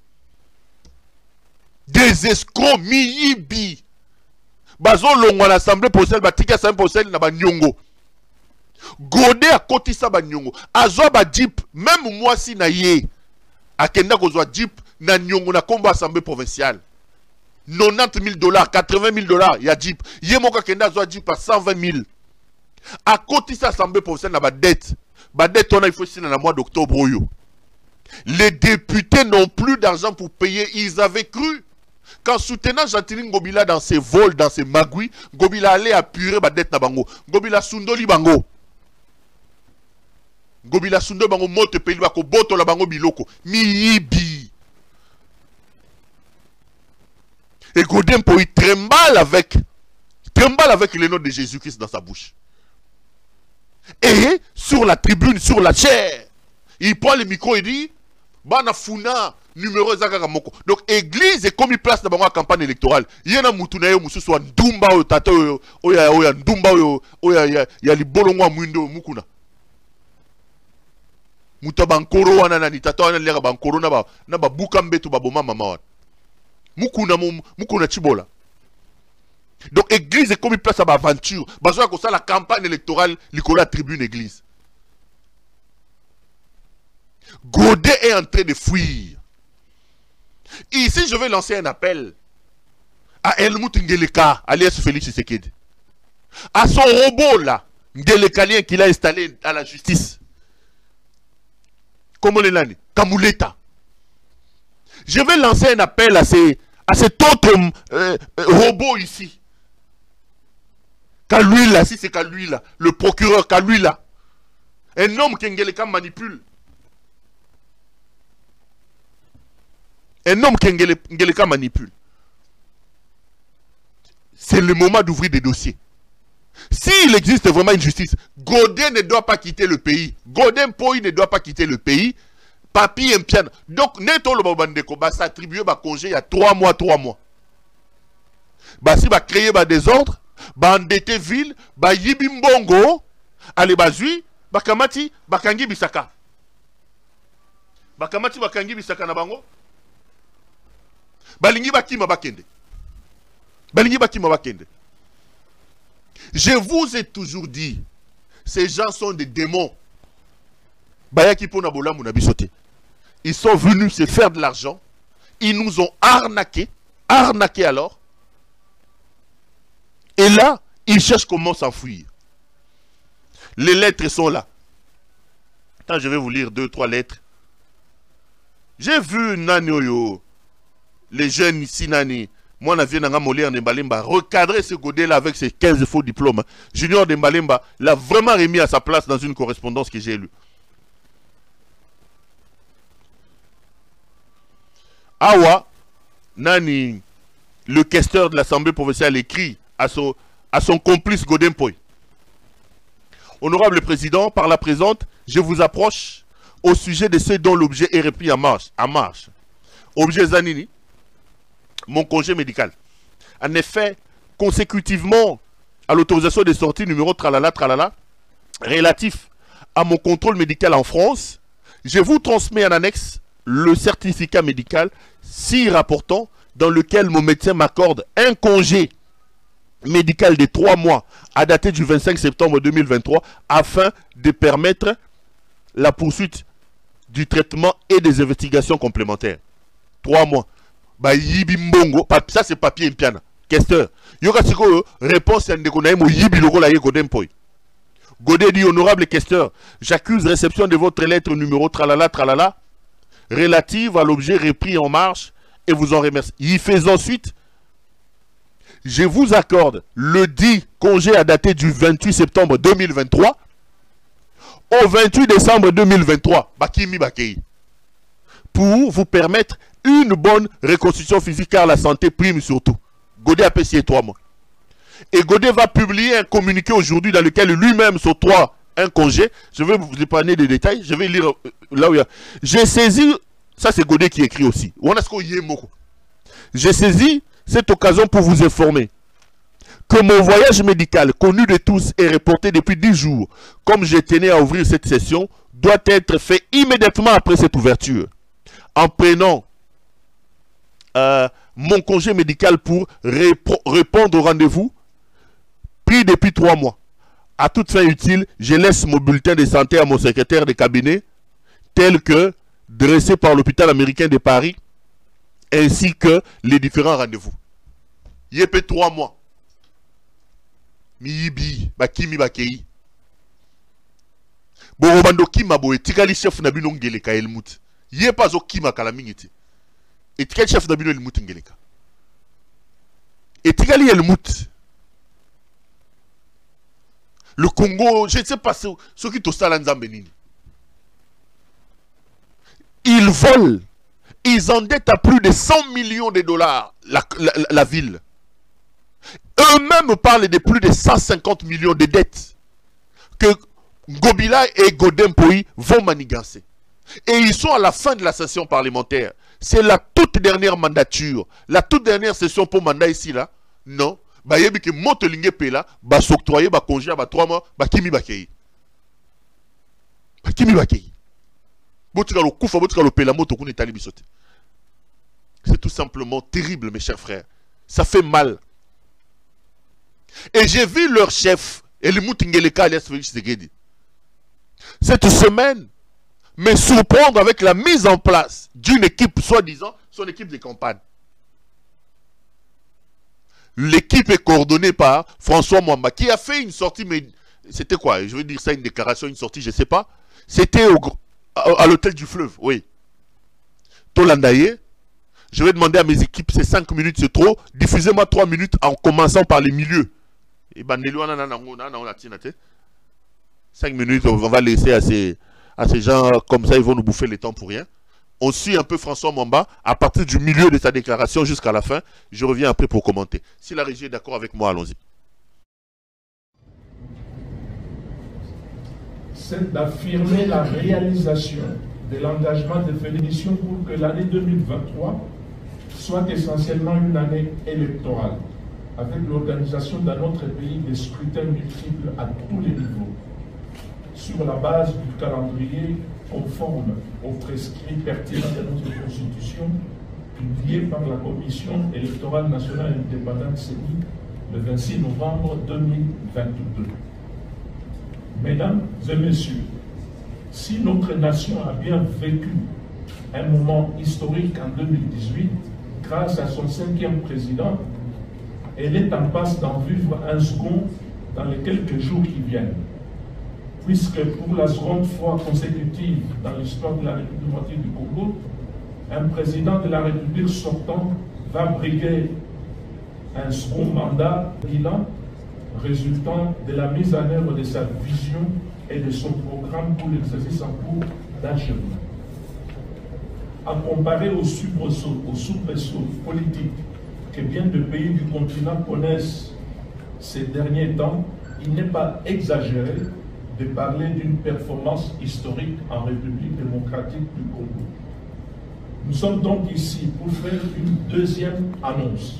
Des escrocs, Miyibi. Bazon longo à l'Assemblée provinciale, Batika Assemblée provinciale, na Banyongo. Godé a kotisa Banyongo. Azo ba Jeep, même moi si na ye. Akenda kozwa Jeep, na Nyongo na kombo Assemblée provinciale. 90 000 dollars, 80 000 dollars, ya Jeep. Ye moka kenda zwa Jeep à 120 000. A kotisa Assemblée provinciale na ba dette. Badet, on a il faut signer dans le mois d'octobre. Les députés n'ont plus d'argent pour payer. Ils avaient cru qu'en soutenant Jean-Tini Ngobila dans ses vols, dans ses magouilles, Ngobila allait apurer Badet na bango. Ngobila sundoli bango. Ngobila sundoli bango mote pays bako boto la bango biloko. Miyibi. Et Godin Poi tremble avec le nom de Jésus-Christ dans sa bouche. Et sur la tribune, sur la chair, il prend le micro et dit Bana Funa, numéro Zakaramoko. Donc, église est comme il place dans la campagne électorale. Il y a un moutouna yo musu soit Ndumba yo tata yo oya Ndumba yo oya ya libolongo mwindo mukuna. Muta bankoro wana na ni tata wana lera bankoro na ba bukambe to baboma mama wana. Mukuna chibola. Donc, église est comme une place à l'aventure. Parce que ça, la campagne électorale, la tribune église. Godet est en train de fuir. Ici, je vais lancer un appel à Helmut Ngeleka, alias Félix Tshisekedi. À son robot là, Ngeleka qu'il a installé à la justice. Comment on l'a dit? Kamuleta. Je vais lancer un appel à cet autre robot ici. Qu'à lui là, si c'est qu'à lui là, le procureur, qu'à lui là. Un homme qui Ngeleka manipule. Un homme qui Ngeleka manipule. C'est le moment d'ouvrir des dossiers. S'il existe vraiment une justice, Godin ne doit pas quitter le pays. Godin Poi ne doit pas quitter le pays. Papi Mpiana. Donc, Neto le Babandeko va s'attribuer un congé il y a 3 mois. Si va créer un désordre, va endetter ville, va yibimbongo, allez bazui, va kamati, va kangi bisaka. Va kamati, va kangi bisaka na bango. Balingi bakima bakende. Balingi bakima bakende. Je vous ai toujours dit, ces gens sont des démons. Bayaki pona bola muna bisote. Ils sont venus se faire de l'argent. Ils nous ont arnaqués. Arnaqués alors. Et là, ils cherchent comment s'enfuir. Les lettres sont là. Attends, je vais vous lire 2-3 lettres. J'ai vu Nani Oyo, les jeunes ici, Nani. Moi, on vient Molière Ndembalemba recadrer ce Godé-là avec ses 15 faux diplômes. Junior Ndembalemba l'a vraiment remis à sa place dans une correspondance que j'ai lue. Awa, Nani, le questeur de l'Assemblée provinciale, écrit à son complice Godin Poy. Honorable Président, par la présente, je vous approche au sujet de ceux dont l'objet est repris en marche. Objet Zanini, mon congé médical. En effet, consécutivement à l'autorisation de sortie numéro tralala tralala, relatif à mon contrôle médical en France, je vous transmets en annexe le certificat médical si rapportant dans lequel mon médecin m'accorde un congé médical de 3 mois à dater du 25 septembre 2023 afin de permettre la poursuite du traitement et des investigations complémentaires. 3 mois. Bah, yibi mbongo, ça c'est papier impiana. Questeur. Yoka siko réponse à ndekonaï mo yibi logo la ye Godin Poy. Godé dit honorable questeur, j'accuse réception de votre lettre numéro tralala tralala relative à l'objet repris en marche et vous en remercie. Il fait ensuite, je vous accorde le dit congé à dater du 28 septembre 2023 au 28 décembre 2023. Bakimi Bakei. Pour vous permettre une bonne reconstitution physique car la santé prime surtout. Godé a payé 3 mois. Et Godé va publier un communiqué aujourd'hui dans lequel lui-même s'octroie un congé. Je vais vous épargner des détails. Je vais lire là où il y a. J'ai saisi, ça c'est Godé qui écrit aussi. J'ai saisi cette occasion pour vous informer que mon voyage médical, connu de tous et reporté depuis 10 jours, comme je tenais à ouvrir cette session, doit être fait immédiatement après cette ouverture. En prenant mon congé médical pour répondre au rendez-vous pris depuis 3 mois. À toute fin utile, je laisse mon bulletin de santé à mon secrétaire de cabinet, tel que dressé par l'hôpital américain de Paris, ainsi que les différents rendez-vous. Yépé 3 mois. Miyibi, bakimi bakei. Borobando kima boye, tikali chef nabino ngeleka elmut. Yépa zo kima kalamingiti. Et tikali chef nabino elmut ngeleka. Et tikali elmut. Le Congo, je ne sais pas ce qui tosta l'Anzambenini. Ils volent. Ils endettent à plus de 100 millions de dollars la ville. Eux-mêmes parlent de plus de 150 millions de dettes que Ngobila et Godin Poy vont manigancer. Et ils sont à la fin de la session parlementaire. C'est la toute dernière mandature. La toute dernière session pour mandat ici là. Non. Bah yebi que motelingue pela, bah s'octroyer, bah congé, bah 3 mois, bah kimi bakei. Bah kimi bakei. Botika lo koufa, botika lo pela moto kune tali bisote. C'est tout simplement terrible, mes chers frères. Ça fait mal. Et j'ai vu leur chef, Elimutingeleka alias Félix Tshisekedi, cette semaine, me surprendre avec la mise en place d'une équipe, soi-disant, son équipe de campagne. L'équipe est coordonnée par François Mwamba, qui a fait une sortie, mais c'était quoi? Je veux dire ça, une déclaration, une sortie, je ne sais pas. C'était à l'hôtel du fleuve, oui. Tolandaye, je vais demander à mes équipes, c'est 5 minutes, c'est trop. Diffusez-moi 3 minutes en commençant par les milieux. Et 5 minutes, on va laisser à ces gens comme ça, ils vont nous bouffer le temps pour rien. On suit un peu François Mwamba à partir du milieu de sa déclaration jusqu'à la fin. Je reviens après pour commenter. Si la régie est d'accord avec moi, allons-y. C'est d'affirmer la réalisation de l'engagement de Fédération pour que l'année 2023 soit essentiellement une année électorale, avec l'organisation dans notre pays des scrutins multiples à tous les niveaux, sur la base du calendrier conforme aux prescrits pertinents de notre Constitution publié par la Commission électorale nationale indépendante CENI le 26 novembre 2022. Mesdames et messieurs, si notre nation a bien vécu un moment historique en 2018, grâce à son 5e président, elle est en passe d'en vivre un second dans les quelques jours qui viennent. Puisque pour la seconde fois consécutive dans l'histoire de la République démocratique du Congo, un président de la République sortant va briguer un second mandat bilan résultant de la mise en œuvre de sa vision et de son programme pour l'exercice en cours d'achèvement. À comparer aux soubresauts politiques que bien de pays du continent connaissent ces derniers temps, il n'est pas exagéré de parler d'une performance historique en République démocratique du Congo. Nous sommes donc ici pour faire une deuxième annonce.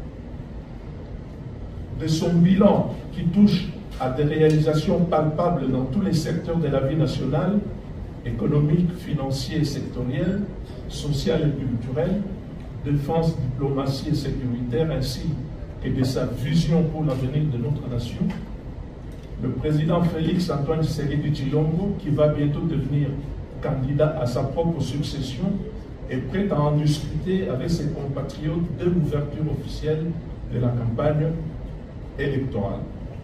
De son bilan qui touche à des réalisations palpables dans tous les secteurs de la vie nationale, économique, financier et sectoriel, social et culturel, défense, diplomatie et sécuritaire, ainsi que de sa vision pour l'avenir de notre nation, le président Félix Antoine Tshisekedi Tshilombo, qui va bientôt devenir candidat à sa propre succession, est prêt à en discuter avec ses compatriotes dès l'ouverture officielle de la campagne électorale.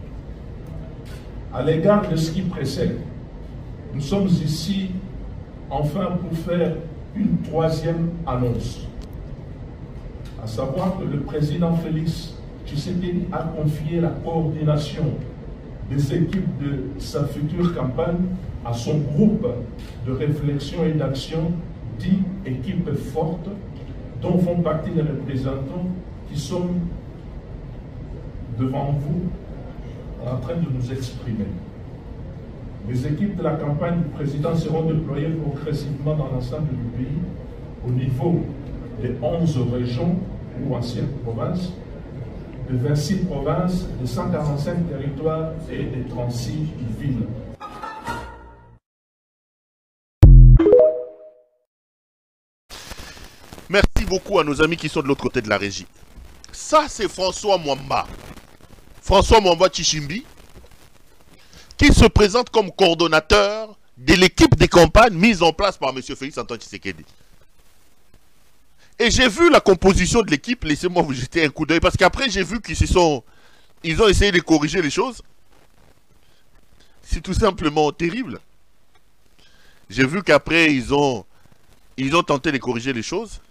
À l'égard de ce qui précède, nous sommes ici enfin pour faire une troisième annonce, à savoir que le président Félix Tshisekedi a confié la coordination des équipes de sa future campagne à son groupe de réflexion et d'action dit équipe forte, dont font partie les représentants qui sont devant vous en train de nous exprimer. Les équipes de la campagne du président seront déployées progressivement dans l'ensemble du pays au niveau des 11 régions ou anciennes provinces, de 26 provinces, de 145 territoires et de 36 villes. Merci beaucoup à nos amis qui sont de l'autre côté de la régie. Ça, c'est François Mwamba. François Mwamba Tshishimbi, qui se présente comme coordonnateur de l'équipe de campagne mise en place par M. Félix Antoine Tshisekedi. Et j'ai vu la composition de l'équipe, laissez-moi vous jeter un coup d'œil, parce qu'après j'ai vu qu'ils ont essayé de corriger les choses. C'est tout simplement terrible. J'ai vu qu'après ils ont tenté de corriger les choses.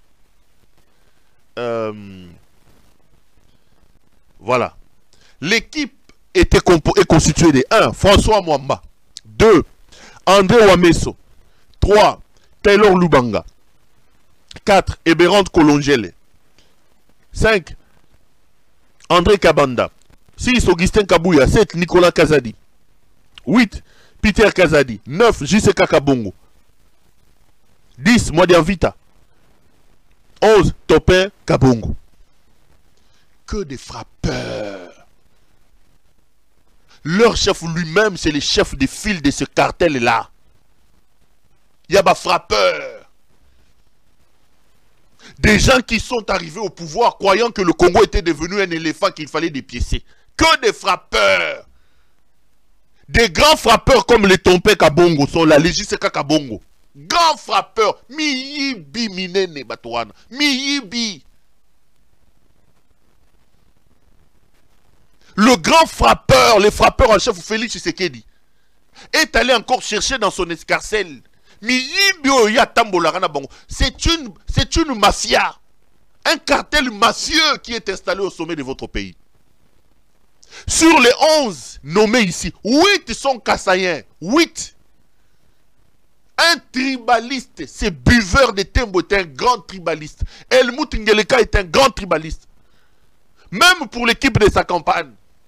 Voilà. L'équipe est constituée de 1. François Mwamba. 2. André Wameso. 3. Taylor Lubanga. 4. Eberante Kolongele. 5. André Kabanda. 6. Augustin Kabouya. 7. Nicolas Kazadi. 8. Peter Kazadi. 9. J.C.K. Kabongo. 10. Mwadian Vita. 11. Topin Kabongo. Que des frappeurs. Leur chef lui-même, c'est le chef de file de ce cartel-là. Il y a des frappeurs. Des gens qui sont arrivés au pouvoir croyant que le Congo était devenu un éléphant qu'il fallait dépiécer. Que des frappeurs. Des grands frappeurs comme les Tompé Kabongo sont là, les J.C.K. Kabongo. Grands frappeurs. Miyibi Minene Batouana. Miyibi. Le grand frappeur, le frappeur en chef Félix Tshisekedi, est allé encore chercher dans son escarcelle. C'est une mafia, un cartel mafieux qui est installé au sommet de votre pays. Sur les 11 nommés ici, 8 sont Kassaïens. 8. Un tribaliste, ce buveur de Tembo est un grand tribaliste. Helmut Ngeleka est un grand tribaliste. Même pour l'équipe de sa campagne.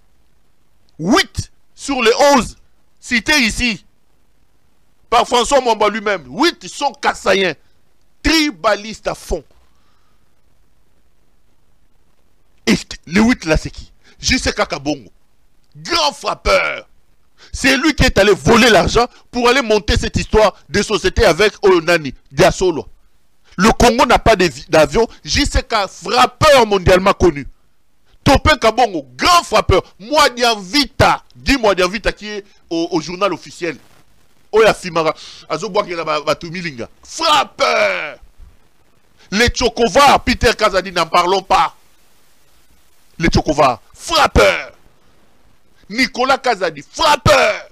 8 sur les 11 cités ici par François Mwamba lui-même. 8 sont Kassaïens, tribalistes à fond. Et les 8 là c'est qui? J.C.K. Kabongo, grand frappeur. C'est lui qui est allé voler l'argent pour aller monter cette histoire de société avec Olonani, Diasolo. Le Congo n'a pas d'avion. JCK, frappeur mondialement connu. Topé Kabongo, grand frappeur. Mwadian Vita. Dis Mwadian Vita qui est au journal officiel. Oya Fimara. Frappeur. Les Tchokovars, Peter Kazadi, n'en parlons pas. Les Tchokovars, frappeur. Nicolas Kazadi, frappeur.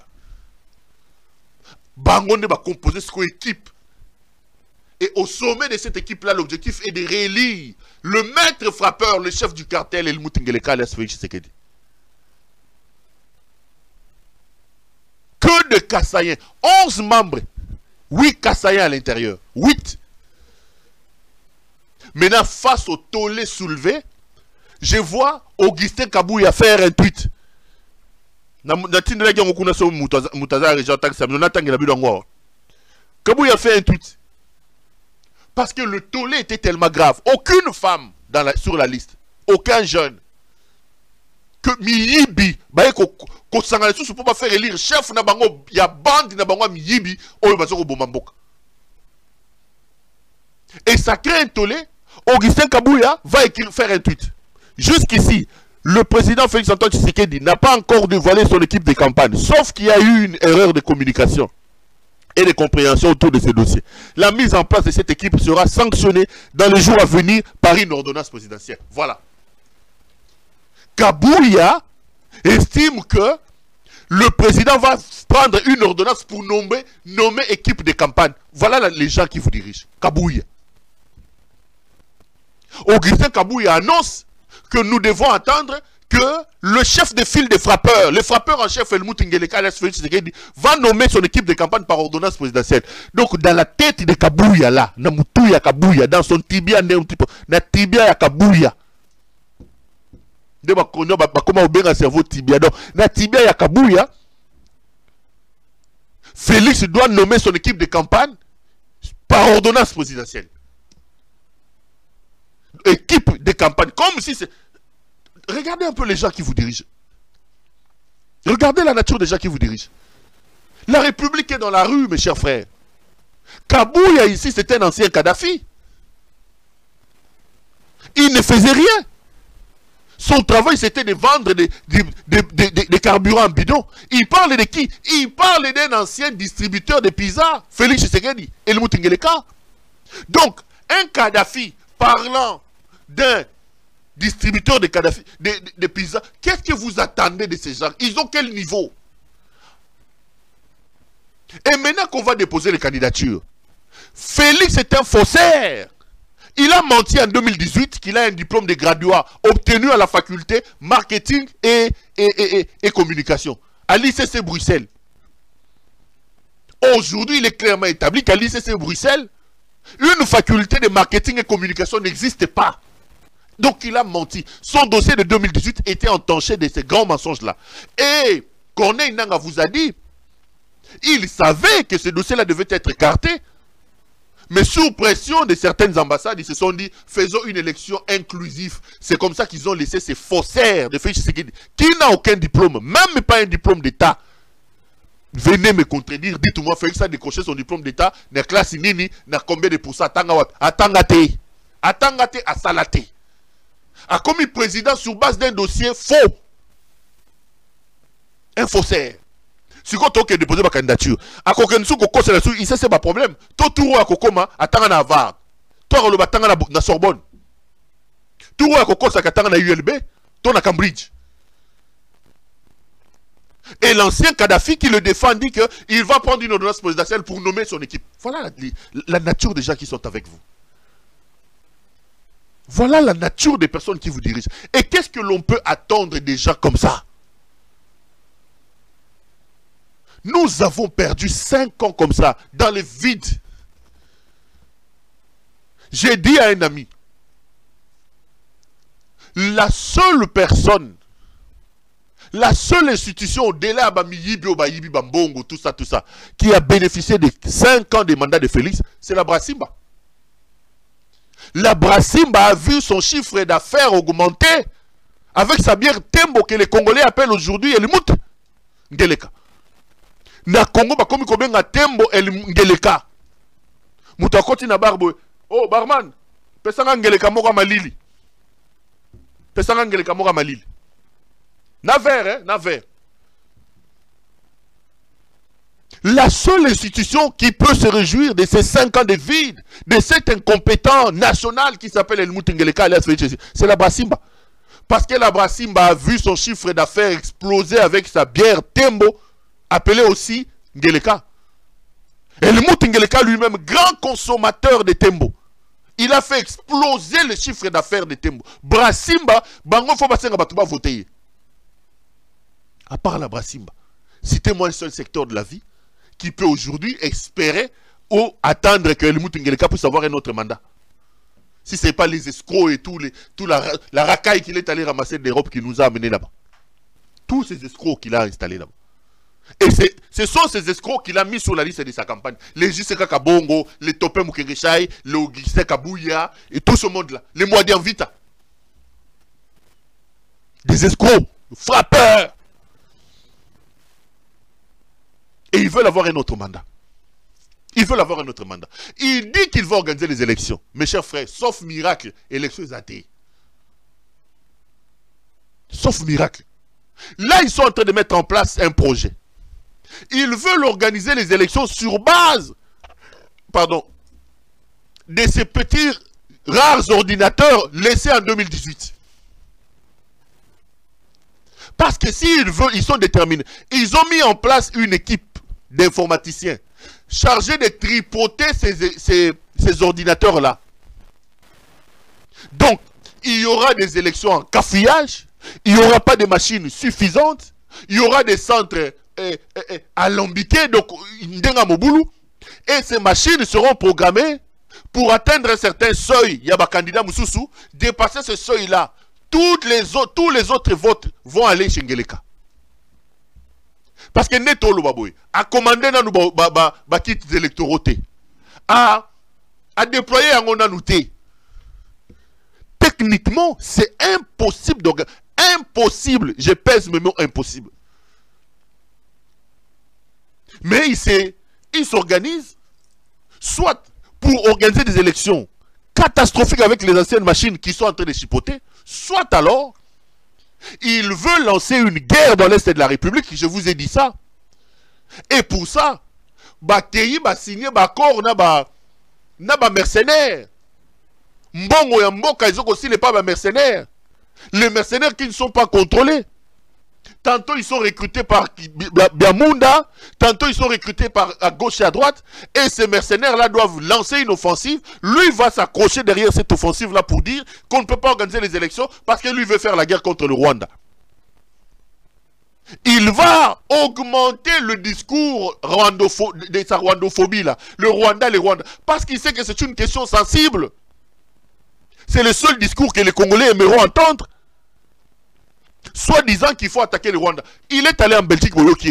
Bangonde va composer ce équipe. Et au sommet de cette équipe-là, l'objectif est de réélire le maître frappeur, le chef du cartel, El Moutingeleka, alias Félix Tshisekedi. Que de Kassaïens. 11 membres. 8 Kassaïens à l'intérieur. 8. Maintenant, face au tollé soulevé, je vois Augustin Kabouya faire un tweet. Kabouya fait un tweet. Parce que le tollé était tellement grave. Aucune femme sur la liste. Aucun jeune. Que Miyibi, qu'on s'en allait sous pour pas faire élire chef na bango, il y a bande na bango Miyibi, au bazoko bomambok. Et ça crée un tollé. Augustin Kabouya va faire un tweet. Jusqu'ici, le président Félix Antoine Tshisekedi n'a pas encore dévoilé son équipe de campagne, sauf qu'il y a eu une erreur de communication et de compréhension autour de ces dossiers. La mise en place de cette équipe sera sanctionnée dans les jours à venir par une ordonnance présidentielle. Voilà. Kabouya estime que le président va prendre une ordonnance pour nommer équipe de campagne. Voilà les gens qui vous dirigent. Kabouya. Augustin Kabouya annonce que nous devons attendre que le chef de file des frappeurs, le frappeur en chef El Moutingeleka, va nommer son équipe de campagne par ordonnance présidentielle. Donc dans la tête de Kabouya là, dans son tibia, na tibia ya Kabouya. Comment on bien un cerveau tibia. Donc na tibia ya Kabouya, Félix doit nommer son équipe de campagne par ordonnance présidentielle. Équipe de campagne, comme si c'est... Regardez un peu les gens qui vous dirigent. Regardez la nature des gens qui vous dirigent. La République est dans la rue, mes chers frères. Kabouya ici, c'était un ancien Kadhafi. Il ne faisait rien. Son travail, c'était de vendre des carburants bidons. Il parle de qui? Il parle d'un ancien distributeur de pizza, Félix Tshisekedi, El Moutingeleka. Donc, un Kadhafi parlant d'un distributeur de pizza, qu'est-ce que vous attendez de ces gens? Ils ont quel niveau? Et maintenant qu'on va déposer les candidatures, Félix est un faussaire. Il a menti en 2018 qu'il a un diplôme de graduat obtenu à la faculté marketing et communication à l'ICC Bruxelles. Aujourd'hui, il est clairement établi qu'à l'ICC Bruxelles, une faculté de marketing et communication n'existe pas. Donc il a menti. Son dossier de 2018 était entaché de ces grands mensonges-là. Et Corneille Nangaa vous a dit, il savait que ce dossier-là devait être écarté. Mais sous pression de certaines ambassades, ils se sont dit, faisons une élection inclusive. C'est comme ça qu'ils ont laissé ces faussaires de Félix Tshisekedi, qui n'a aucun diplôme, même pas un diplôme d'État. Venez me contredire, dites-moi, Félix a décroché son diplôme d'État, na classe nini, na combien de pourcents, atangate, asalate. A commis président sur base d'un dossier faux. Un faussaire. Si vous avez déposé ma candidature, à quoi il sait c'est pas problème. Tout tour à Kokoma, attends na Harvard. Toi le batanga na Sorbonne. Tout à Kokoma, ça attend na ULB, toi na Cambridge. Et l'ancien Kadhafi qui le défend dit qu'il va prendre une ordonnance présidentielle pour nommer son équipe. Voilà la nature des gens qui sont avec vous. Voilà la nature des personnes qui vous dirigent. Et qu'est-ce que l'on peut attendre des gens comme ça? Nous avons perdu 5 ans comme ça, dans le vide. J'ai dit à un ami, la seule personne, la seule institution au-delà de Bambongo, tout ça, qui a bénéficié de 5 ans de mandat de Félix, c'est la Brassimba. La Brassimba a vu son chiffre d'affaires augmenter avec sa bière Tembo que les Congolais appellent aujourd'hui Elimout Ngeleka. Na Congo, comme combien Tembo Ngeleka. Moutakoti na barbo Oh, barman, pesanga ngeleka moka malili. Pesanga ngeleka moka malili. Na verre, hein, na verre. La seule institution qui peut se réjouir de ces 5 ans de vide, de cet incompétent national qui s'appelle Helmut Ngeleka, c'est la Brasimba. Parce que la Brasimba a vu son chiffre d'affaires exploser avec sa bière Tembo, appelée aussi Ngeleka. Helmut Ngeleka lui-même, grand consommateur de Tembo. Il a fait exploser le chiffre d'affaires de Tembo. Brasimba, bango faut basenga batuba voter. À part la Brasimba, citez-moi un seul secteur de la vie qui peut aujourd'hui espérer ou attendre que Helmut Ngeleka puisse avoir un autre mandat. Si ce n'est pas les escrocs et tout la racaille qu'il est allé ramasser d'Europe qui nous a amenés là-bas. Tous ces escrocs qu'il a installés là-bas. Et ce sont ces escrocs qu'il a mis sur la liste de sa campagne. Les Jiseka Kabongo, les Topé Mukereshai, les Ogise Kabouya, et tout ce monde-là. Les Moadian Vita. Des escrocs, frappeurs. Et ils veulent avoir un autre mandat. Ils veulent avoir un autre mandat. Il dit qu'il va organiser les élections. Mes chers frères, sauf miracle, élections athées. Sauf miracle. Là, ils sont en train de mettre en place un projet. Ils veulent organiser les élections sur base, de ces petits rares ordinateurs laissés en 2018. Parce que s'ils veulent, ils sont déterminés. Ils ont mis en place une équipe d'informaticiens chargés de tripoter ces ordinateurs-là. Donc, il y aura des élections en cafouillage, il n'y aura pas de machines suffisantes, il y aura des centres alambiqués, donc et ces machines seront programmées pour atteindre un certain seuil. Il y a des candidats Moussoussou, dépasser ce seuil-là. Tous les autres votes vont aller chez Ngeleka. Parce que Neto Lobaboy a commandé dans nos kits électoraux, a déployé un onanouté. Techniquement, c'est impossible d'organiser. Impossible, je pèse mes mots, impossible. Mais ils s'organisent soit pour organiser des élections catastrophiques avec les anciennes machines qui sont en train de chipoter, soit alors ils veulent lancer une guerre dans l'Est de la République, je vous ai dit ça. Et pour ça, Bakeyi va signer accord na mercenaires. Mbongo ya mboka, ils ont aussi les pas mercenaires. Les mercenaires qui ne sont pas contrôlés. Tantôt ils sont recrutés par Biamunda, tantôt ils sont recrutés par à gauche et à droite. Et ces mercenaires-là doivent lancer une offensive. Lui va s'accrocher derrière cette offensive-là pour dire qu'on ne peut pas organiser les élections parce que lui veut faire la guerre contre le Rwanda. Il va augmenter le discours de sa rwandophobie là. Le Rwanda, les Rwandais. Parce qu'il sait que c'est une question sensible. C'est le seul discours que les Congolais aimeront entendre. Soit disant qu'il faut attaquer le Rwanda. Il est allé en Belgique,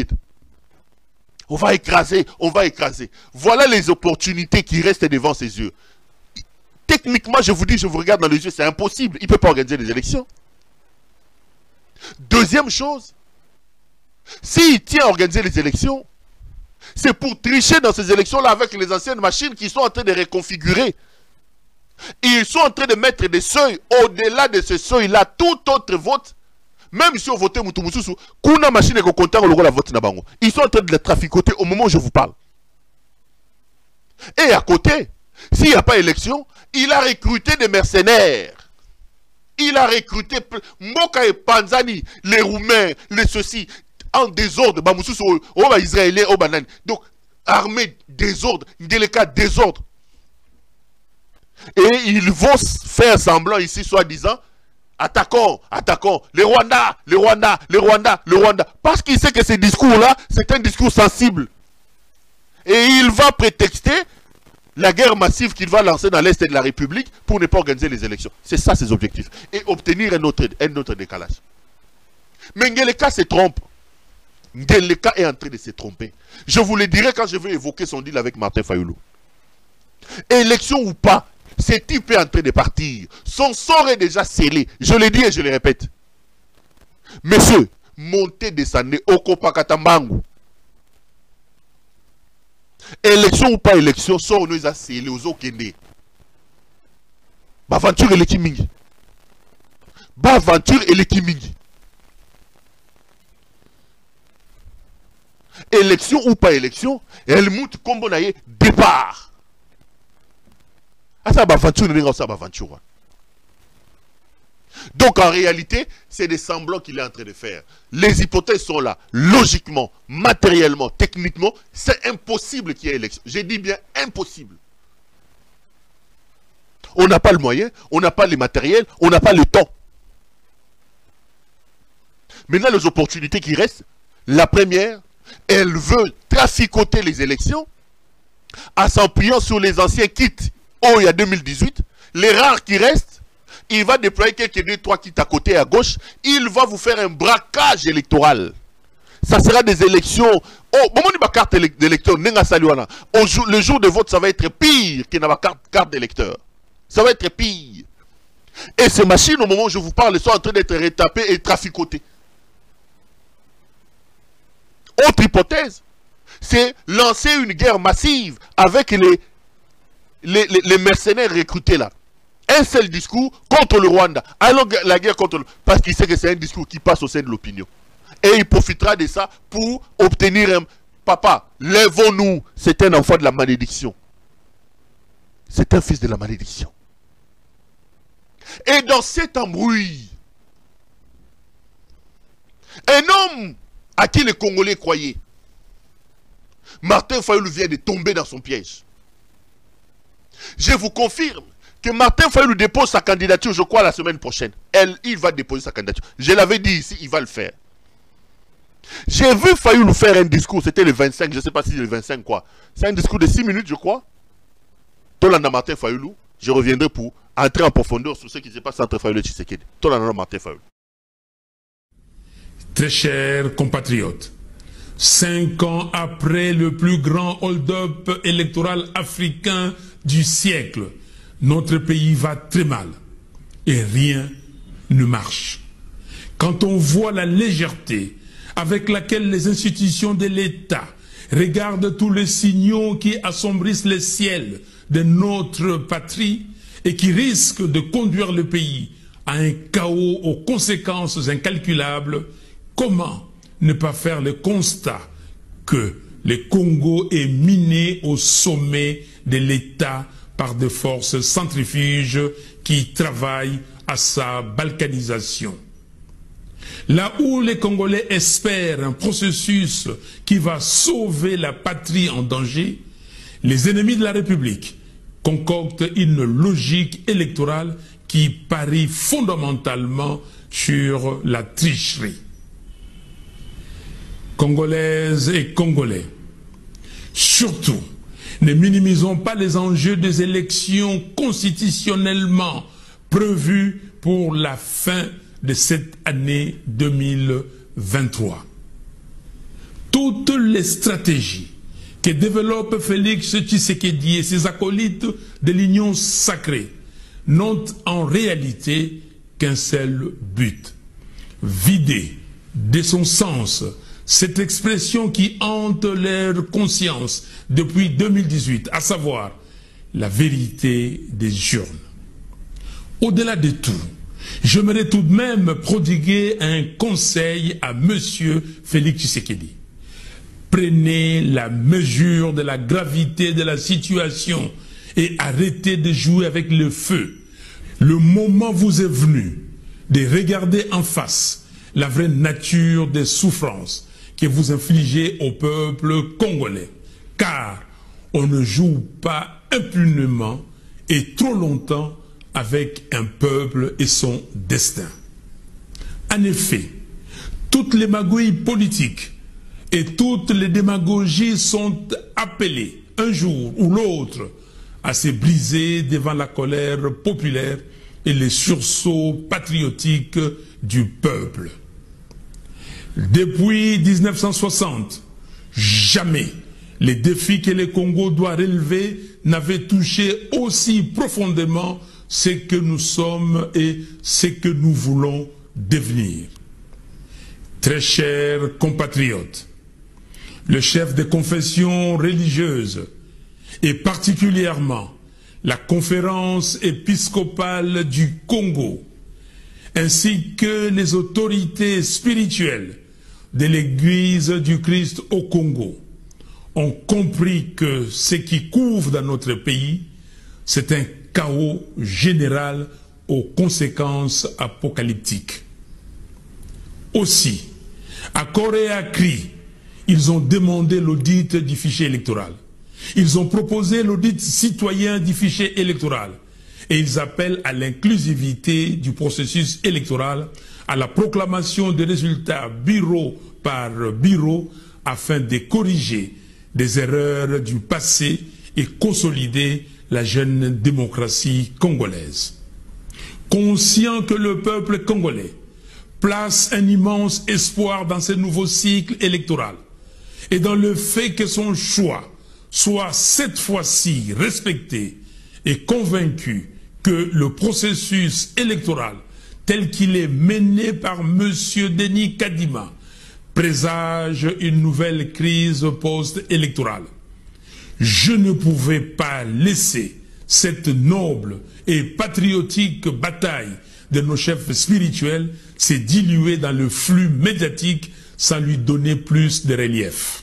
on va écraser, on va écraser. Voilà les opportunités qui restent devant ses yeux. Techniquement, je vous dis, je vous regarde dans les yeux, c'est impossible. Il ne peut pas organiser les élections. Deuxième chose, s'il tient à organiser les élections, c'est pour tricher dans ces élections-là avec les anciennes machines qui sont en train de reconfigurer. Ils sont en train de mettre des seuils. Au-delà de ce seuil-là, tout autre vote, même si on votait Moutoumoussou, kuna machine est content au la vote nabango. Ils sont en train de la traficoter au moment où je vous parle. Et à côté, s'il n'y a pas élection, il a recruté des mercenaires. Il a recruté Moka et Panzani, les Roumains, les ceci, en désordre. Bamoussou, au Israélien, au Banane. Donc, armée, désordre, Ngeleka, désordre. Et ils vont faire semblant ici, soi-disant, attaquons, attaquons, les Rwandais, les Rwandais, les Rwandais, le Rwanda. Parce qu'il sait que ce discours-là, c'est un discours sensible. Et il va prétexter la guerre massive qu'il va lancer dans l'Est de la République pour ne pas organiser les élections. C'est ça ses objectifs. Et obtenir un autre décalage. Mais Ngeleka se trompe. Ngeleka est en train de se tromper. Je vous le dirai quand je vais évoquer son deal avec Martin Fayoulou. Élection ou pas, ce type est en train de partir. Son sort est déjà scellé. Je le dis et je le répète. Messieurs, montez, descendez, Okopakatambangu. Élection ou pas élection, sort nous a scellé aux Okende. Aventure et l'équimingi. Aventure et l'équimingi. Élection ou pas élection, elle monte comme on a départ. Ah, ça va aventure, ça va aventure. Donc en réalité, c'est des semblants qu'il est en train de faire. Les hypothèses sont là. Logiquement, matériellement, techniquement, c'est impossible qu'il y ait élection. J'ai dit bien impossible. On n'a pas le moyen, on n'a pas les matériels, on n'a pas le temps. Maintenant, les opportunités qui restent, la première, elle veut traficoter les élections en s'appuyant sur les anciens kits. Oh, il y a 2018, les rares qui restent, il va déployer quelques 2-3 kits à côté et à gauche, il va vous faire un braquage électoral. Ça sera des élections. Oh, moment de ma carte d'électeur, le jour de vote, ça va être pire que ma carte d'électeur. Ça va être pire. Et ces machines, au moment où je vous parle, sont en train d'être retapées et traficotées. Autre hypothèse, c'est lancer une guerre massive avec les mercenaires recrutés là. Un seul discours contre le Rwanda. Alors la guerre contre le... Parce qu'il sait que c'est un discours qui passe au sein de l'opinion. Et il profitera de ça pour obtenir un... Papa, lèvons-nous. C'est un enfant de la malédiction. C'est un fils de la malédiction. Et dans cet embrouille, un homme à qui les Congolais croyaient, Martin Fayulu vient de tomber dans son piège. Je vous confirme que Martin Fayulu dépose sa candidature, je crois, la semaine prochaine. Il va déposer sa candidature. Je l'avais dit ici, il va le faire. J'ai vu Fayulu faire un discours, c'était le 25, je ne sais pas si c'est le 25 quoi. C'est un discours de 6 minutes, je crois. Tolanda Martin Fayulu, je reviendrai pour entrer en profondeur sur ce qui se passe entre Fayulu et Tshisekedi. Tolanda Martin Fayulu. Très chers compatriotes, 5 ans après le plus grand hold-up électoral africain du siècle, notre pays va très mal et rien ne marche. Quand on voit la légèreté avec laquelle les institutions de l'État regardent tous les signaux qui assombrissent le ciel de notre patrie et qui risquent de conduire le pays à un chaos aux conséquences incalculables, comment ne pas faire le constat que le Congo est miné au sommet de l'État par des forces centrifuges qui travaillent à sa balkanisation. Là où les Congolais espèrent un processus qui va sauver la patrie en danger, les ennemis de la République concoctent une logique électorale qui parie fondamentalement sur la tricherie. Congolaises et Congolais, surtout, ne minimisons pas les enjeux des élections constitutionnellement prévues pour la fin de cette année 2023. Toutes les stratégies que développe Félix Tshisekedi et ses acolytes de l'Union sacrée n'ont en réalité qu'un seul but: vider de son sens cette expression qui hante leur conscience depuis 2018, à savoir la vérité des urnes. Au-delà de tout, j'aimerais tout de même prodiguer un conseil à M. Félix Tshisekedi. Prenez la mesure de la gravité de la situation et arrêtez de jouer avec le feu. Le moment vous est venu de regarder en face la vraie nature des souffrances que vous infligez au peuple congolais. Car on ne joue pas impunément et trop longtemps avec un peuple et son destin. En effet, toutes les magouilles politiques et toutes les démagogies sont appelées un jour ou l'autre à se briser devant la colère populaire et les sursauts patriotiques du peuple. Depuis 1960, jamais les défis que le Congo doit relever n'avaient touché aussi profondément ce que nous sommes et ce que nous voulons devenir. Très chers compatriotes, le chef des confessions religieuses et particulièrement la conférence épiscopale du Congo, ainsi que les autorités spirituelles de l'Église du Christ au Congo ont compris que ce qui couvre dans notre pays, c'est un chaos général aux conséquences apocalyptiques. Aussi, à corps et à cri, ils ont demandé l'audit du fichier électoral. Ils ont proposé l'audit citoyen du fichier électoral. Et ils appellent à l'inclusivité du processus électoral, à la proclamation des résultats bureau par bureau, afin de corriger des erreurs du passé et consolider la jeune démocratie congolaise. Conscient que le peuple congolais place un immense espoir dans ce nouveau cycle électoral et dans le fait que son choix soit cette fois-ci respecté et convaincu que le processus électoral tel qu'il est mené par M. Denis Kadima présage une nouvelle crise post-électorale. Je ne pouvais pas laisser cette noble et patriotique bataille de nos chefs spirituels se diluer dans le flux médiatique sans lui donner plus de relief.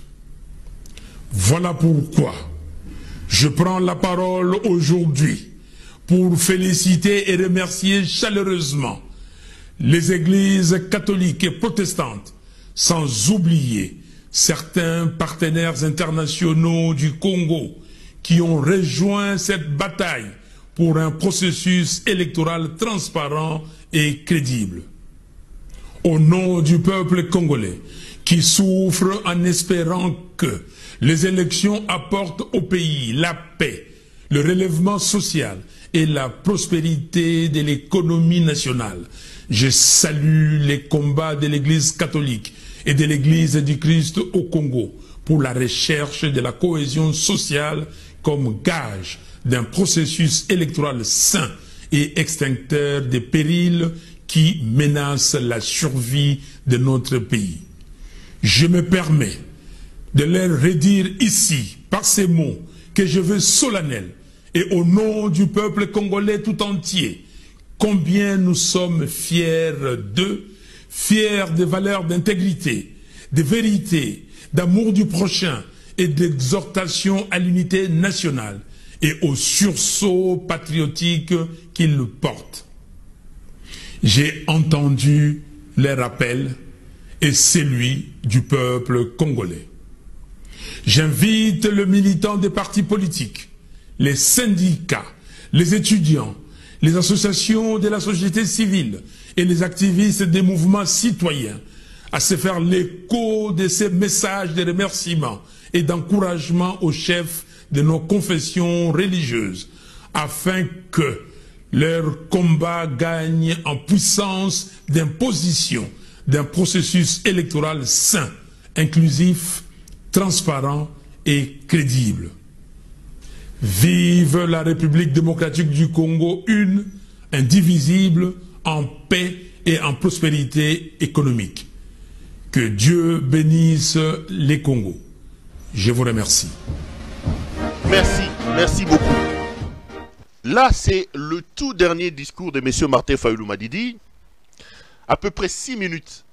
Voilà pourquoi je prends la parole aujourd'hui pour féliciter et remercier chaleureusement les églises catholiques et protestantes, sans oublier certains partenaires internationaux du Congo qui ont rejoint cette bataille pour un processus électoral transparent et crédible. Au nom du peuple congolais qui souffre en espérant que les élections apportent au pays la paix, le relèvement social et la prospérité de l'économie nationale, je salue les combats de l'Église catholique et de l'Église du Christ au Congo pour la recherche de la cohésion sociale comme gage d'un processus électoral sain et extincteur des périls qui menacent la survie de notre pays. Je me permets de leur redire ici, par ces mots, que je veux solennels, et au nom du peuple congolais tout entier, combien nous sommes fiers d'eux, fiers des valeurs d'intégrité, de vérité, d'amour du prochain et d'exhortation à l'unité nationale et au sursaut patriotique qu'ils portent. J'ai entendu leur appel et celui du peuple congolais. J'invite les militants des partis politiques, les syndicats, les étudiants, les associations de la société civile et les activistes des mouvements citoyens à se faire l'écho de ces messages de remerciement et d'encouragement aux chefs de nos confessions religieuses, afin que leur combat gagne en puissance d'imposition d'un processus électoral sain, inclusif, transparent et crédible. Vive la République démocratique du Congo, une, indivisible, en paix et en prospérité économique. Que Dieu bénisse les Congos. Je vous remercie. Merci, merci beaucoup. Là, c'est le tout dernier discours de M. Martin Fayulu Madidi. À peu près 6 minutes.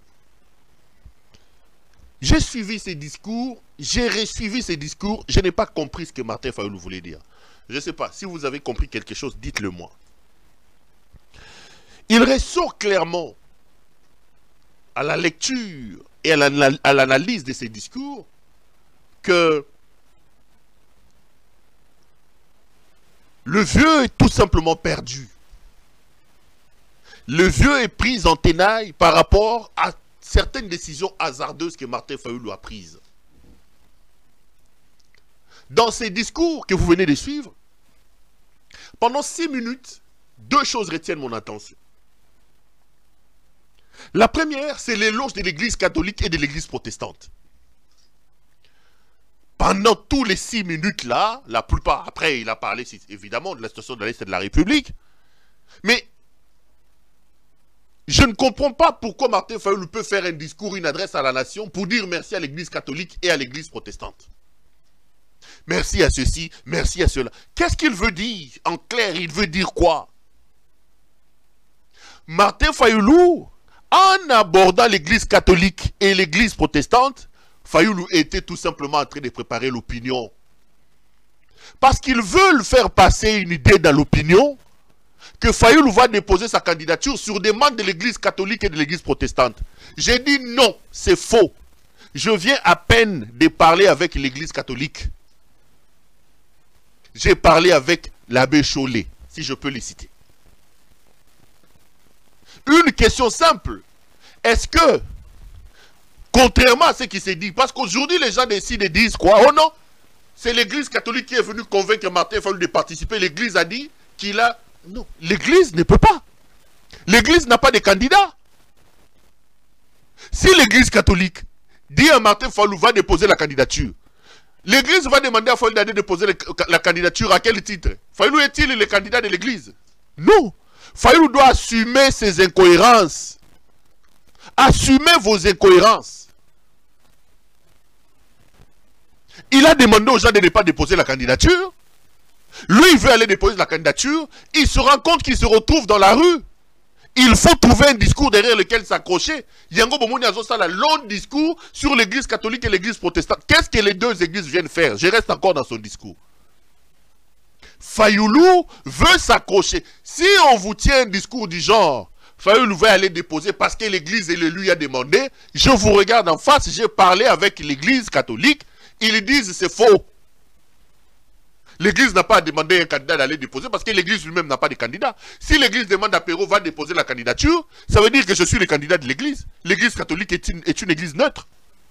J'ai suivi ces discours, j'ai resuivi ces discours, je n'ai pas compris ce que Martin Fayulu voulait dire. Je ne sais pas, si vous avez compris quelque chose, dites-le moi. Il ressort clairement à la lecture et à l'analyse de ces discours que le vieux est tout simplement perdu. Le vieux est pris en tenaille par rapport à certaines décisions hasardeuses que Martin Fayulu a prises. Dans ces discours que vous venez de suivre, pendant 6 minutes, 2 choses retiennent mon attention. La première, c'est l'éloge de l'Église catholique et de l'Église protestante. Pendant tous les 6 minutes-là, la plupart, après il a parlé évidemment de la situation de l'Est de la République, mais je ne comprends pas pourquoi Martin Fayulu peut faire un discours, une adresse à la nation pour dire merci à l'Église catholique et à l'Église protestante. Merci à ceci, merci à cela. Qu'est-ce qu'il veut dire? En clair, il veut dire quoi? Martin Fayoulou, en abordant l'église catholique et l'église protestante, Fayoulou était tout simplement en train de préparer l'opinion. Parce qu'ils veulent faire passer une idée dans l'opinion que Fayoulou va déposer sa candidature sur demande de l'église catholique et de l'église protestante. J'ai dit non, c'est faux. Je viens à peine de parler avec l'église catholique. J'ai parlé avec l'abbé Chollet, si je peux les citer. Une question simple. Est-ce que, contrairement à ce qui s'est dit, parce qu'aujourd'hui les gens décident et disent quoi? Oh non, c'est l'église catholique qui est venue convaincre Martin Fayoulou de participer. L'église a dit qu'il a... Non, l'église ne peut pas. L'église n'a pas de candidat. Si l'église catholique dit à Martin Fayoulou va déposer la candidature, l'église va demander à Fayoulou d'aller déposer la candidature à quel titre? Fayoulou est-il le candidat de l'église? Non. Fayoulou doit assumer ses incohérences. Assumez vos incohérences. Il a demandé aux gens de ne pas déposer la candidature. Lui, il veut aller déposer la candidature. Il se rend compte qu'il se retrouve dans la rue. Il faut trouver un discours derrière lequel s'accrocher. Yango Bomouni a ça, un long discours sur l'église catholique et l'église protestante. Qu'est-ce que les deux églises viennent faire? Je reste encore dans son discours. Fayoulou veut s'accrocher. Si on vous tient un discours du genre, Fayoulou va aller déposer parce que l'église lui a demandé, je vous regarde en face, j'ai parlé avec l'église catholique, ils disent c'est faux. L'église n'a pas demandé à un candidat d'aller déposer parce que l'église lui-même n'a pas de candidat. Si l'église demande à Perrault va déposer la candidature, ça veut dire que je suis le candidat de l'église. L'église catholique est une église neutre.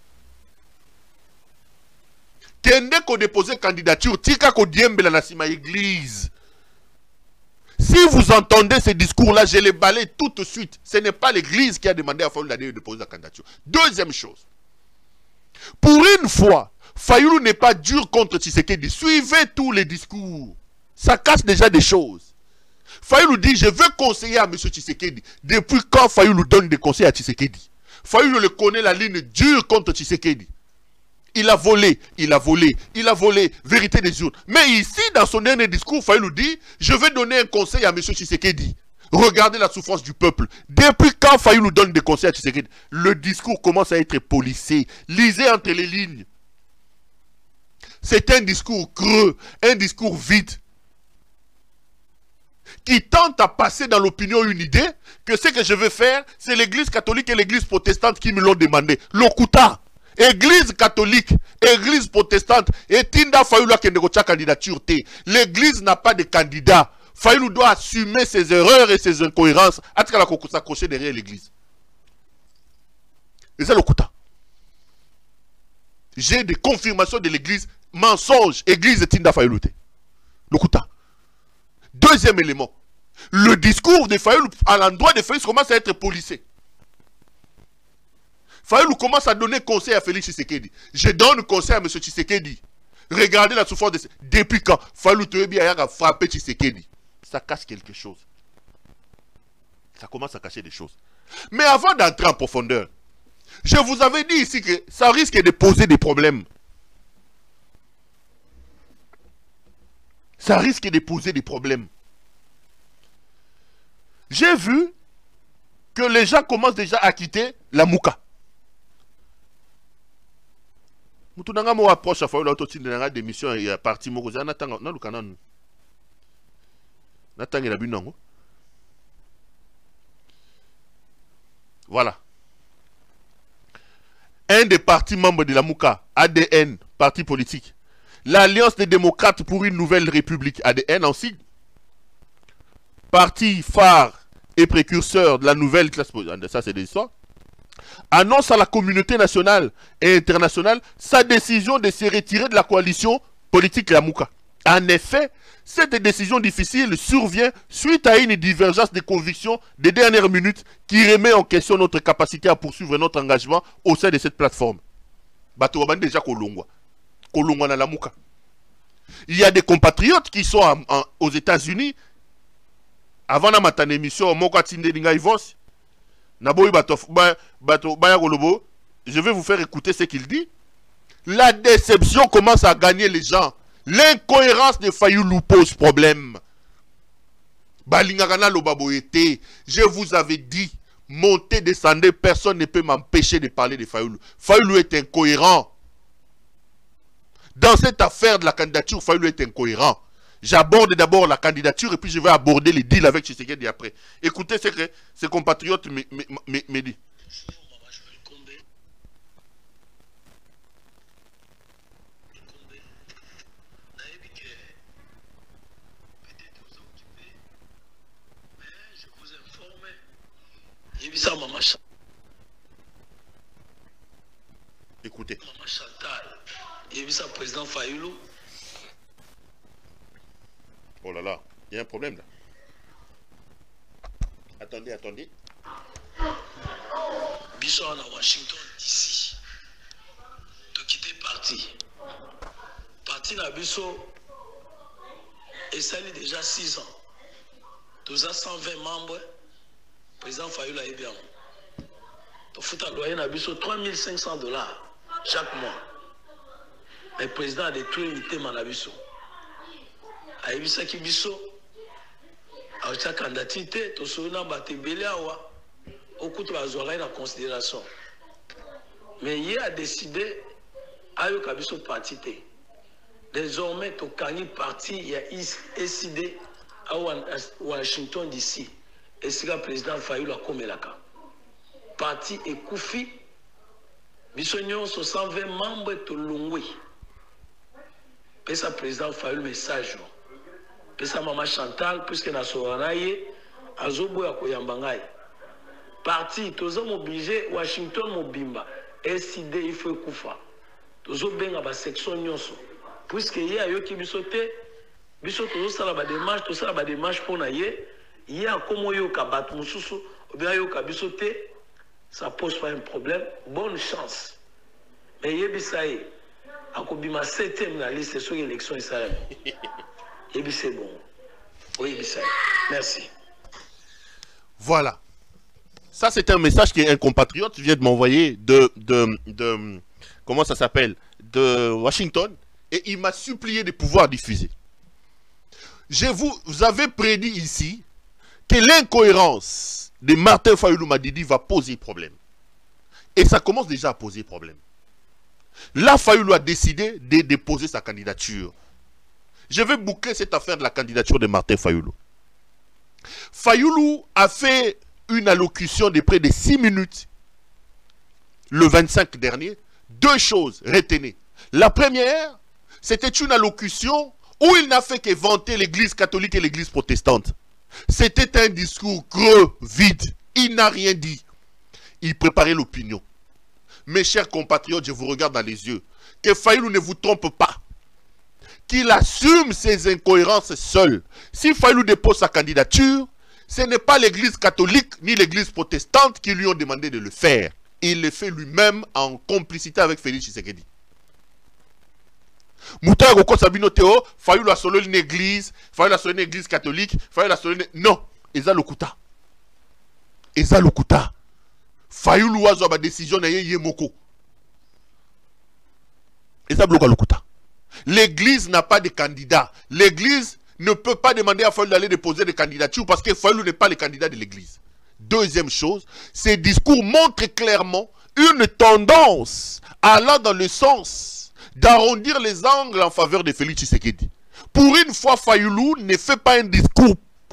Kende ko déposer candidature, tika ko diembela na sima église. Si vous entendez ce discours-là, je les balaye tout de suite. Ce n'est pas l'église qui a demandé à Fayoulou d'aller déposer la candidature. Deuxième chose. Pour une fois, Fayoulou n'est pas dur contre Tshisekedi. Suivez tous les discours. Ça casse déjà des choses. Fayoulou dit, je veux conseiller à M. Tshisekedi. Depuis quand Fayoulou donne des conseils à Tshisekedi? Fayoulou le connaît la ligne dure contre Tshisekedi. Il a volé, il a volé, il a volé, vérité des urnes. Mais ici, dans son dernier discours, Fayoulou dit, je vais donner un conseil à M. Tshisekedi. Regardez la souffrance du peuple. Depuis quand Fayoulou donne des conseils à Tshisekedi? Le discours commence à être policé. Lisez entre les lignes. C'est un discours creux, un discours vide, qui tente à passer dans l'opinion une idée que ce que je veux faire, c'est l'église catholique et l'église protestante qui me l'ont demandé. Lokuta. Église catholique, église protestante, et Tinda Fayoulou a une candidature. L'église n'a pas de candidat. Fayoulou doit assumer ses erreurs et ses incohérences. Atka la s'accrocher derrière l'église. Et c'est le Kouta. J'ai des confirmations de l'église. Mensonge, église de Tinda Fayoulou. Le Kouta. Deuxième élément. Le discours de Fayoulou à l'endroit de Félix commence à être policé. Fayoulou commence à donner conseil à Félix Tshisekedi. Je donne conseil à M. Tshisekedi. Regardez la souffrance de... Depuis quand Fayoulou Toyebi a frappé Tshisekedi. Ça cache quelque chose. Ça commence à cacher des choses. Mais avant d'entrer en profondeur, je vous avais dit ici que ça risque de poser des problèmes. Ça risque de poser des problèmes. J'ai vu que les gens commencent déjà à quitter la Mouka. Moutounanga mo approche à Fayoulou autotine d'émission et à partie Mokoza n'attend non le canon. N'attend la binango. Voilà. Un des partis membres de la Mouka, ADN, parti politique. L'Alliance des démocrates pour une nouvelle république, ADN en sigle. Parti phare et précurseur de la nouvelle classe politique, ça c'est des histoires, annonce à la communauté nationale et internationale sa décision de se retirer de la coalition politique La Mouka. En effet, cette décision difficile survient suite à une divergence de convictions des dernières minutes qui remet en question notre capacité à poursuivre notre engagement au sein de cette plateforme. Déjà Kolongwa na La Mouka. Il y a des compatriotes qui sont aux États-Unis. Avant de matin émission, je vais vous faire écouter ce qu'il dit. La déception commence à gagner les gens. L'incohérence de Fayoulou pose problème. Balingagana Lobaboyete, je vous avais dit, montez, descendez, personne ne peut m'empêcher de parler de Fayoulou. Fayoulou est incohérent. Dans cette affaire de la candidature, Fayoulou est incohérent. J'aborde d'abord la candidature et puis je vais aborder les deals avec Tshisekedi après. Écoutez ce que ses compatriotes me disent. Écoutez. Président Fayoulou. Oh là là, il y a un problème là. Attendez, attendez. Biso à Washington DC. De quitter parti. Parti na Biso. Et ça a déjà 6 ans. Tous à 120 membres. Président Fayoulou est bien. Tu fous ta loyer na Biso $3 500 chaque mois. Mais le président a détruit l'unité Manabiso. A Ebisa Kibiso, a sa candidature, tout ce qu'on a battu Béliawa, au coup de la Zoraï en considération. Mais il a décidé, à Yokabiso parti. Désormais, tout Kani parti, il a décidé à Washington DC. Et c'est le président Fayoulou a Komelaka. Parti et Koufi, Bissonnion, 120 membres de Longwe. Pesa président Fayoulou message. Pesa maman Chantal, puisque na soranaye, azobo ya koyambangai. Parti, tous hommes obligés, Washington mobimba. SID, il faut koufa. Tous hommes benga ba section nyonso. Puisque y a yo ki bisote, bisote tous ça la démarche, tout ça la démarche pour na ye, y a comme yo ka bat mususu, ou bien yo ka bisote, ça pose pas un problème. Bonne chance. Mais yebisaye. Akobima 7e la liste sur l'élection Israël. Et puis c'est bon. Oui, ça. Merci. Voilà. Ça, c'est un message qu'un compatriote vient de m'envoyer comment ça s'appelle, de Washington. Et il m'a supplié de pouvoir diffuser. Vous avez prédit ici que l'incohérence de Martin Fayoulou Madidi va poser problème. Et ça commence déjà à poser problème. Là, Fayoulou a décidé de déposer sa candidature. Je vais boucler cette affaire de la candidature de Martin Fayoulou. Fayoulou a fait une allocution de près de 6 minutes le 25 dernier. 2 choses, retenez. La première, c'était une allocution où il n'a fait que vanter l'église catholique et l'église protestante. C'était un discours creux, vide. Il n'a rien dit. Il préparait l'opinion. Mes chers compatriotes, je vous regarde dans les yeux. Que Fayoulou ne vous trompe pas. Qu'il assume ses incohérences seul. Si Fayoulou dépose sa candidature, ce n'est pas l'église catholique ni l'église protestante qui lui ont demandé de le faire. Il le fait lui-même en complicité avec Félix Tshisekedi. Mouta Goko Sabino Théo, Fayoulou a solo une église, Fayoulou a solo une église catholique, Fayoulou a solo une... Non, Eza Lokuta. Eza Lokuta. Fayoulou a une décision na ye moko. Eza Bloka Lokuta. L'église n'a pas de candidat. L'église ne peut pas demander à Fayoulou d'aller déposer des candidatures parce que Fayoulou n'est pas le candidat de l'église. Deuxième chose, ces discours montrent clairement une tendance allant dans le sens d'arrondir les angles en faveur de Félix Tshisekedi. Pour une fois, Fayoulou ne fait pas un discours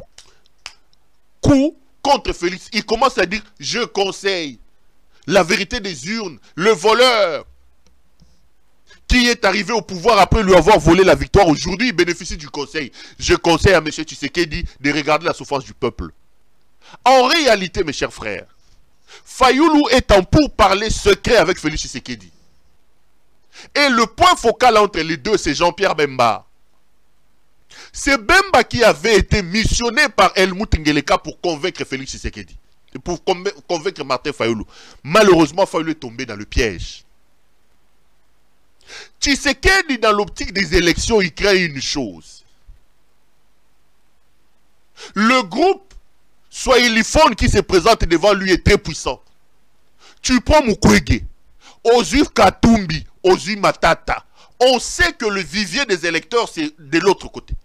contre Félix. Il commence à dire, je conseille la vérité des urnes, le voleur qui est arrivé au pouvoir après lui avoir volé la victoire, aujourd'hui il bénéficie du conseil. Je conseille à M. Tshisekedi de regarder la souffrance du peuple. En réalité, mes chers frères, Fayoulou est en pourparlers secret avec Félix Tshisekedi. Et le point focal entre les deux, c'est Jean-Pierre Bemba. C'est Bemba qui avait été missionné par Helmut Ngeleka pour convaincre Félix Tshisekedi. Et pour convaincre Martin Fayoulou. Malheureusement, Fayoulou est tombé dans le piège. Tshisekedi, dans l'optique des élections, il crée une chose. Le groupe Swahiliphone qui se présente devant lui est très puissant. Tu prends Mukwege. Ozui Katumbi, Ozui Matata. On sait que le vivier des électeurs, c'est de l'autre côté.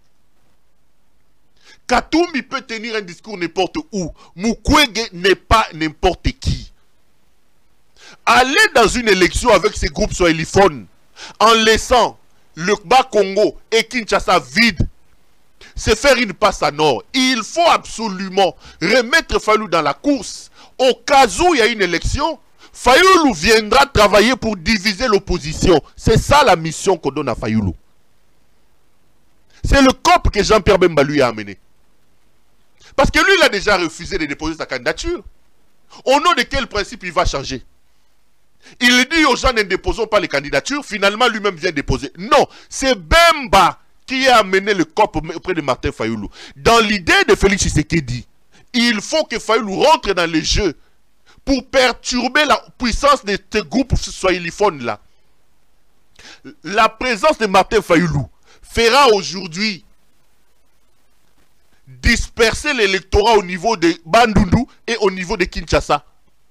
Katumbi peut tenir un discours n'importe où. Mukwege n'est pas n'importe qui. Aller dans une élection avec ces groupes swahiliphones, en laissant le Bas-Congo et Kinshasa vides, c'est faire une passe à nord. Il faut absolument remettre Fayulu dans la course. Au cas où il y a une élection, Fayulu viendra travailler pour diviser l'opposition. C'est ça la mission qu'on donne à Fayulu. C'est le COP que Jean-Pierre Bemba lui a amené. Parce que lui, il a déjà refusé de déposer sa candidature. Au nom de quel principe il va changer? Il dit aux gens ne déposons pas les candidatures, finalement lui-même vient déposer. Non, c'est Bemba qui a amené le COP auprès de Martin Fayulu. Dans l'idée de Félix Tshisekedi, il faut que Fayulu rentre dans les jeux pour perturber la puissance de ce groupe swahiliphones-là. La présence de Martin Fayulu fera aujourd'hui disperser l'électorat au niveau de Bandundu et au niveau de Kinshasa.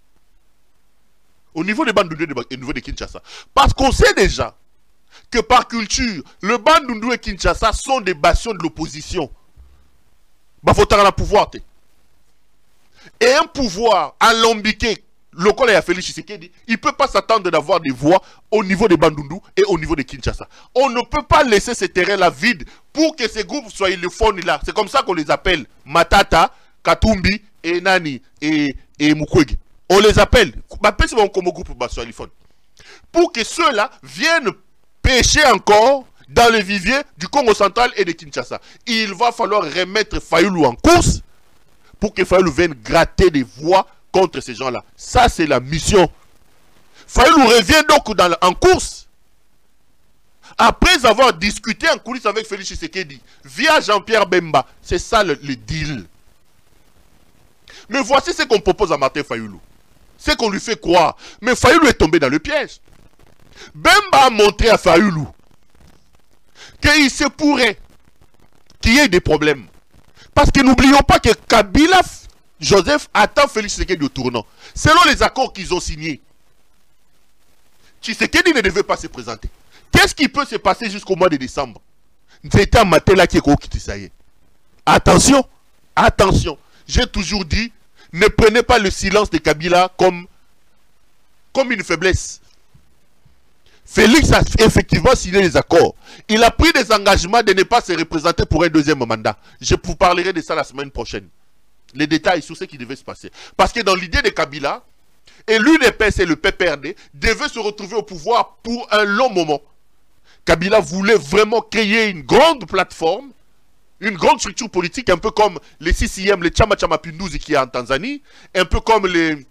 Au niveau de Bandundu et au niveau de Kinshasa. Parce qu'on sait déjà que par culture, le Bandundu et Kinshasa sont des bastions de l'opposition. Il faut avoir un pouvoir. Et un pouvoir alambiqué, local et à Félix Tshisekedi, il ne peut pas s'attendre d'avoir des voix au niveau de Bandundu et au niveau de Kinshasa. On ne peut pas laisser ces terrains-là vides pour que ces groupes soient les fonds là. C'est comme ça qu'on les appelle Matata, Katumbi et Nani et Mukwege. On les appelle comme groupe swahiliphone. Pour que ceux-là viennent pêcher encore dans le vivier du Congo central et de Kinshasa. Il va falloir remettre Fayulu en course pour que Fayulu vienne gratter des voix contre ces gens-là. Ça, c'est la mission. Fayulu revient donc en course. Après avoir discuté en coulisses avec Félix Tshisekedi, via Jean-Pierre Bemba. C'est ça le deal. Mais voici ce qu'on propose à Martin Fayulu. C'est qu'on lui fait croire. Mais Fayulu est tombé dans le piège. Bemba a montré à Fayulu qu'il se pourrait qu'il y ait des problèmes. Parce que n'oublions pas que Kabila Joseph attend Félix Tshisekedi au tournant. Selon les accords qu'ils ont signés, Tshisekedi ne devait pas se présenter. Qu'est-ce qui peut se passer jusqu'au mois de décembre? C'était un matin là qui est qui ça y est. Attention, attention. J'ai toujours dit, ne prenez pas le silence de Kabila comme une faiblesse. Félix a effectivement signé les accords. Il a pris des engagements de ne pas se représenter pour un deuxième mandat. Je vous parlerai de ça la semaine prochaine. Les détails sur ce qui devait se passer. Parce que dans l'idée de Kabila, et l'UDPS et le PPRD devaient se retrouver au pouvoir pour un long moment. Kabila voulait vraiment créer une grande plateforme, une grande structure politique, un peu comme les CCM, les Chama Chama Pinduzi qui est en Tanzanie, un peu comme les...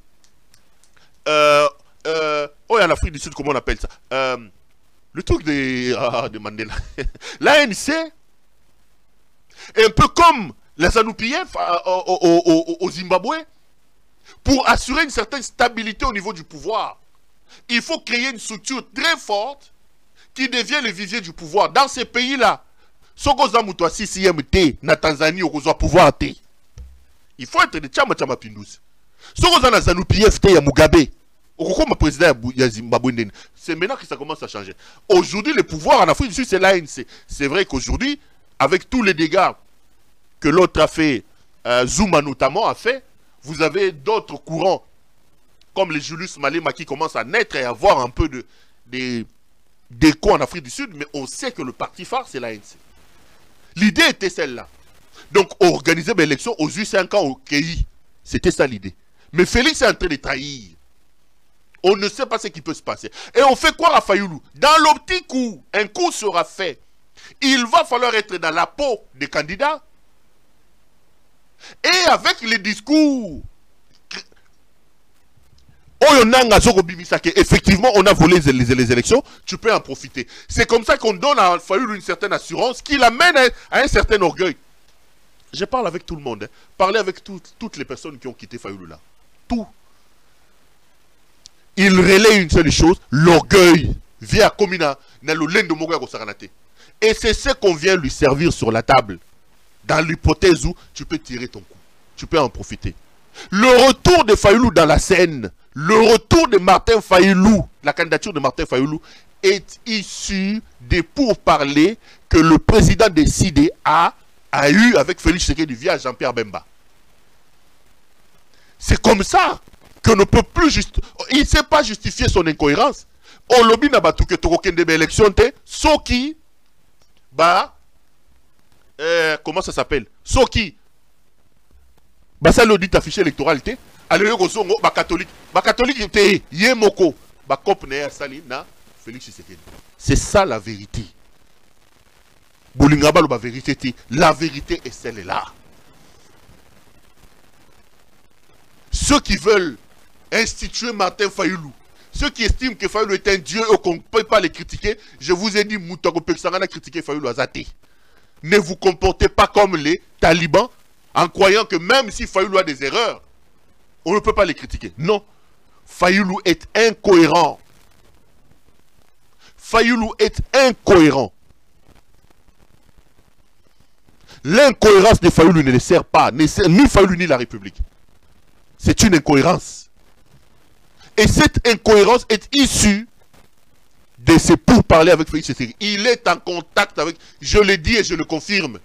en Afrique du Sud, comment on appelle ça? Le truc de Mandela. L'ANC, un peu comme les ZANU-PF au Zimbabwe, pour assurer une certaine stabilité au niveau du pouvoir. Il faut créer une structure très forte qui devient le vivier du pouvoir. Dans ces pays-là, Sokozamuto CCM T, na Tanzanie, au pouvoir T. Il faut être de Chama Chama Pinduzi. Sokozana ZANU-PF T, ya Mugabe. Comme président de Zimbabwe, c'est maintenant que ça commence à changer. Aujourd'hui, le pouvoir en Afrique du Sud, c'est l'ANC. C'est vrai qu'aujourd'hui, avec tous les dégâts que l'autre a fait, Zuma notamment a fait, vous avez d'autres courants, comme les Julius Malema qui commencent à naître et à avoir un peu d'écho en Afrique du Sud, mais on sait que le parti phare, c'est l'ANC. L'idée était celle-là. Donc, organiser l'élection aux 5 ans au CAI, c'était ça l'idée. Mais Félix est en train de trahir. On ne sait pas ce qui peut se passer. Et on fait croire à Fayulu. Dans l'optique où un coup sera fait, il va falloir être dans la peau des candidats. Et avec les discours, effectivement, on a volé les élections, tu peux en profiter. C'est comme ça qu'on donne à Fayulu une certaine assurance qui l'amène à un certain orgueil. Je parle avec tout le monde. Hein. Parlez avec toutes les personnes qui ont quitté Fayulu là. Tout. Il relaie une seule chose, l'orgueil. Via Komina, dans le lend de Moga Saranate. Et c'est ce qu'on vient lui servir sur la table. Dans l'hypothèse où tu peux tirer ton coup. Tu peux en profiter. Le retour de Fayulu dans la scène le retour de Martin Fayulu, la candidature de Martin Fayulu, est issue des pourparlers que le président décidé a eu avec Félix Tshisekedi via Jean-Pierre Bemba. C'est comme ça qu'on ne peut plus il ne sait pas justifier son incohérence. Au lobby n'a pas tout que tu as des élections, Soki, comment ça s'appelle? Soki, ça l'audit affiché électoral, allez, catholique, catholique, yemoko, cop ne sali na Félix Tshisekedi. C'est ça la vérité. Bolingaba la vérité, la vérité est celle-là. Ceux qui veulent instituer Martin Fayulu, ceux qui estiment que Fayulu est un dieu et qu'on ne peut pas les critiquer, je vous ai dit, Moutako Peksangana a critiqué Fayulu Azate. Ne vous comportez pas comme les talibans en croyant que même si Fayulu a des erreurs, on ne peut pas les critiquer. Non. Fayulu est incohérent. Fayulu est incohérent. L'incohérence de Fayulu ne le sert pas, ni Fayulu ni la République. C'est une incohérence. Et cette incohérence est issue de ce pourparlers avec Félix Tshisekedi. Il est en contact avec, je le dis et je le confirme.